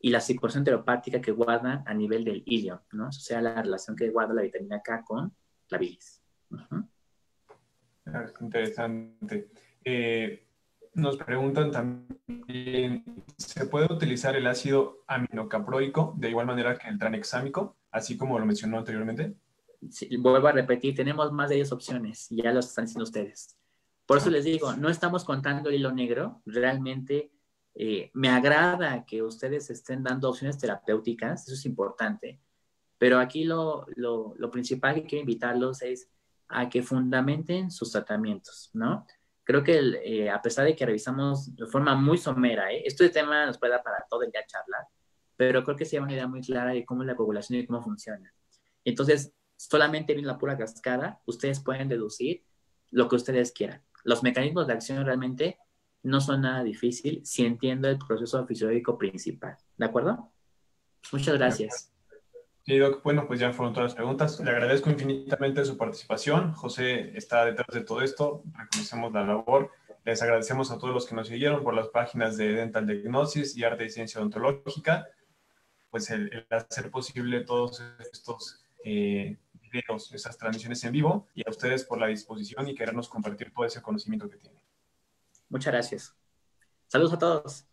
B: y la circulación enteropática que guardan a nivel del ilion, ¿no? O sea, la relación que guarda la vitamina K con la bilis. Uh-huh.
A: Interesante. Eh, nos preguntan también, ¿se puede utilizar el ácido aminocaproico de igual manera que el tranexámico, así como lo mencionó anteriormente?
B: Sí, vuelvo a repetir, tenemos más de diez opciones, y ya lo están diciendo ustedes. Por eso les digo, no estamos contando el hilo negro, realmente eh, me agrada que ustedes estén dando opciones terapéuticas, eso es importante, pero aquí lo, lo, lo principal que quiero invitarlos es a que fundamenten sus tratamientos, ¿no? Creo que el, eh, a pesar de que revisamos de forma muy somera, ¿eh? Este tema nos puede dar para todo el día charlar, pero creo que se da una idea muy clara de cómo es la coagulación y cómo funciona. Entonces, solamente viendo la pura cascada, ustedes pueden deducir lo que ustedes quieran. Los mecanismos de acción realmente no son nada difícil si entiendo el proceso fisiológico principal. ¿De acuerdo? Pues muchas gracias.
A: Sí, Doc, bueno, pues ya fueron todas las preguntas. Le agradezco infinitamente su participación. José está detrás de todo esto. Reconocemos la labor. Les agradecemos a todos los que nos siguieron por las páginas de Dental Diagnosis y Arte y Ciencia Odontológica. Pues el, el hacer posible todos estos eh, videos, esas transmisiones en vivo, y a ustedes por la disposición y querernos compartir todo ese conocimiento que tienen.
B: Muchas gracias. Saludos a todos.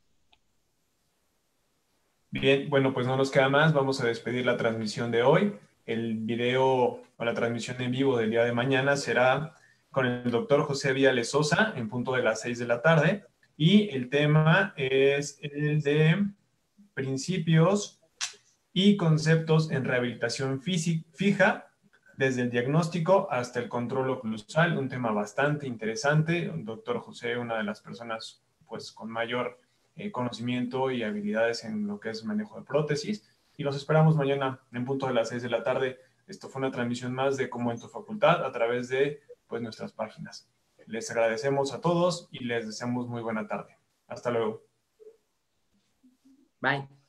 A: Bien, bueno, pues no nos queda más. Vamos a despedir la transmisión de hoy. El video o la transmisión en vivo del día de mañana será con el doctor José Viales Sosa en punto de las seis de la tarde. Y el tema es el de principios y conceptos en rehabilitación fija, desde el diagnóstico hasta el control oclusal. Un tema bastante interesante. El doctor José, una de las personas pues con mayor Eh, conocimiento y habilidades en lo que es manejo de prótesis. Y los esperamos mañana en punto de las seis de la tarde. Esto fue una transmisión más de Como en tu Facultad a través de pues, nuestras páginas. Les agradecemos a todos y les deseamos muy buena tarde. Hasta luego.
B: Bye.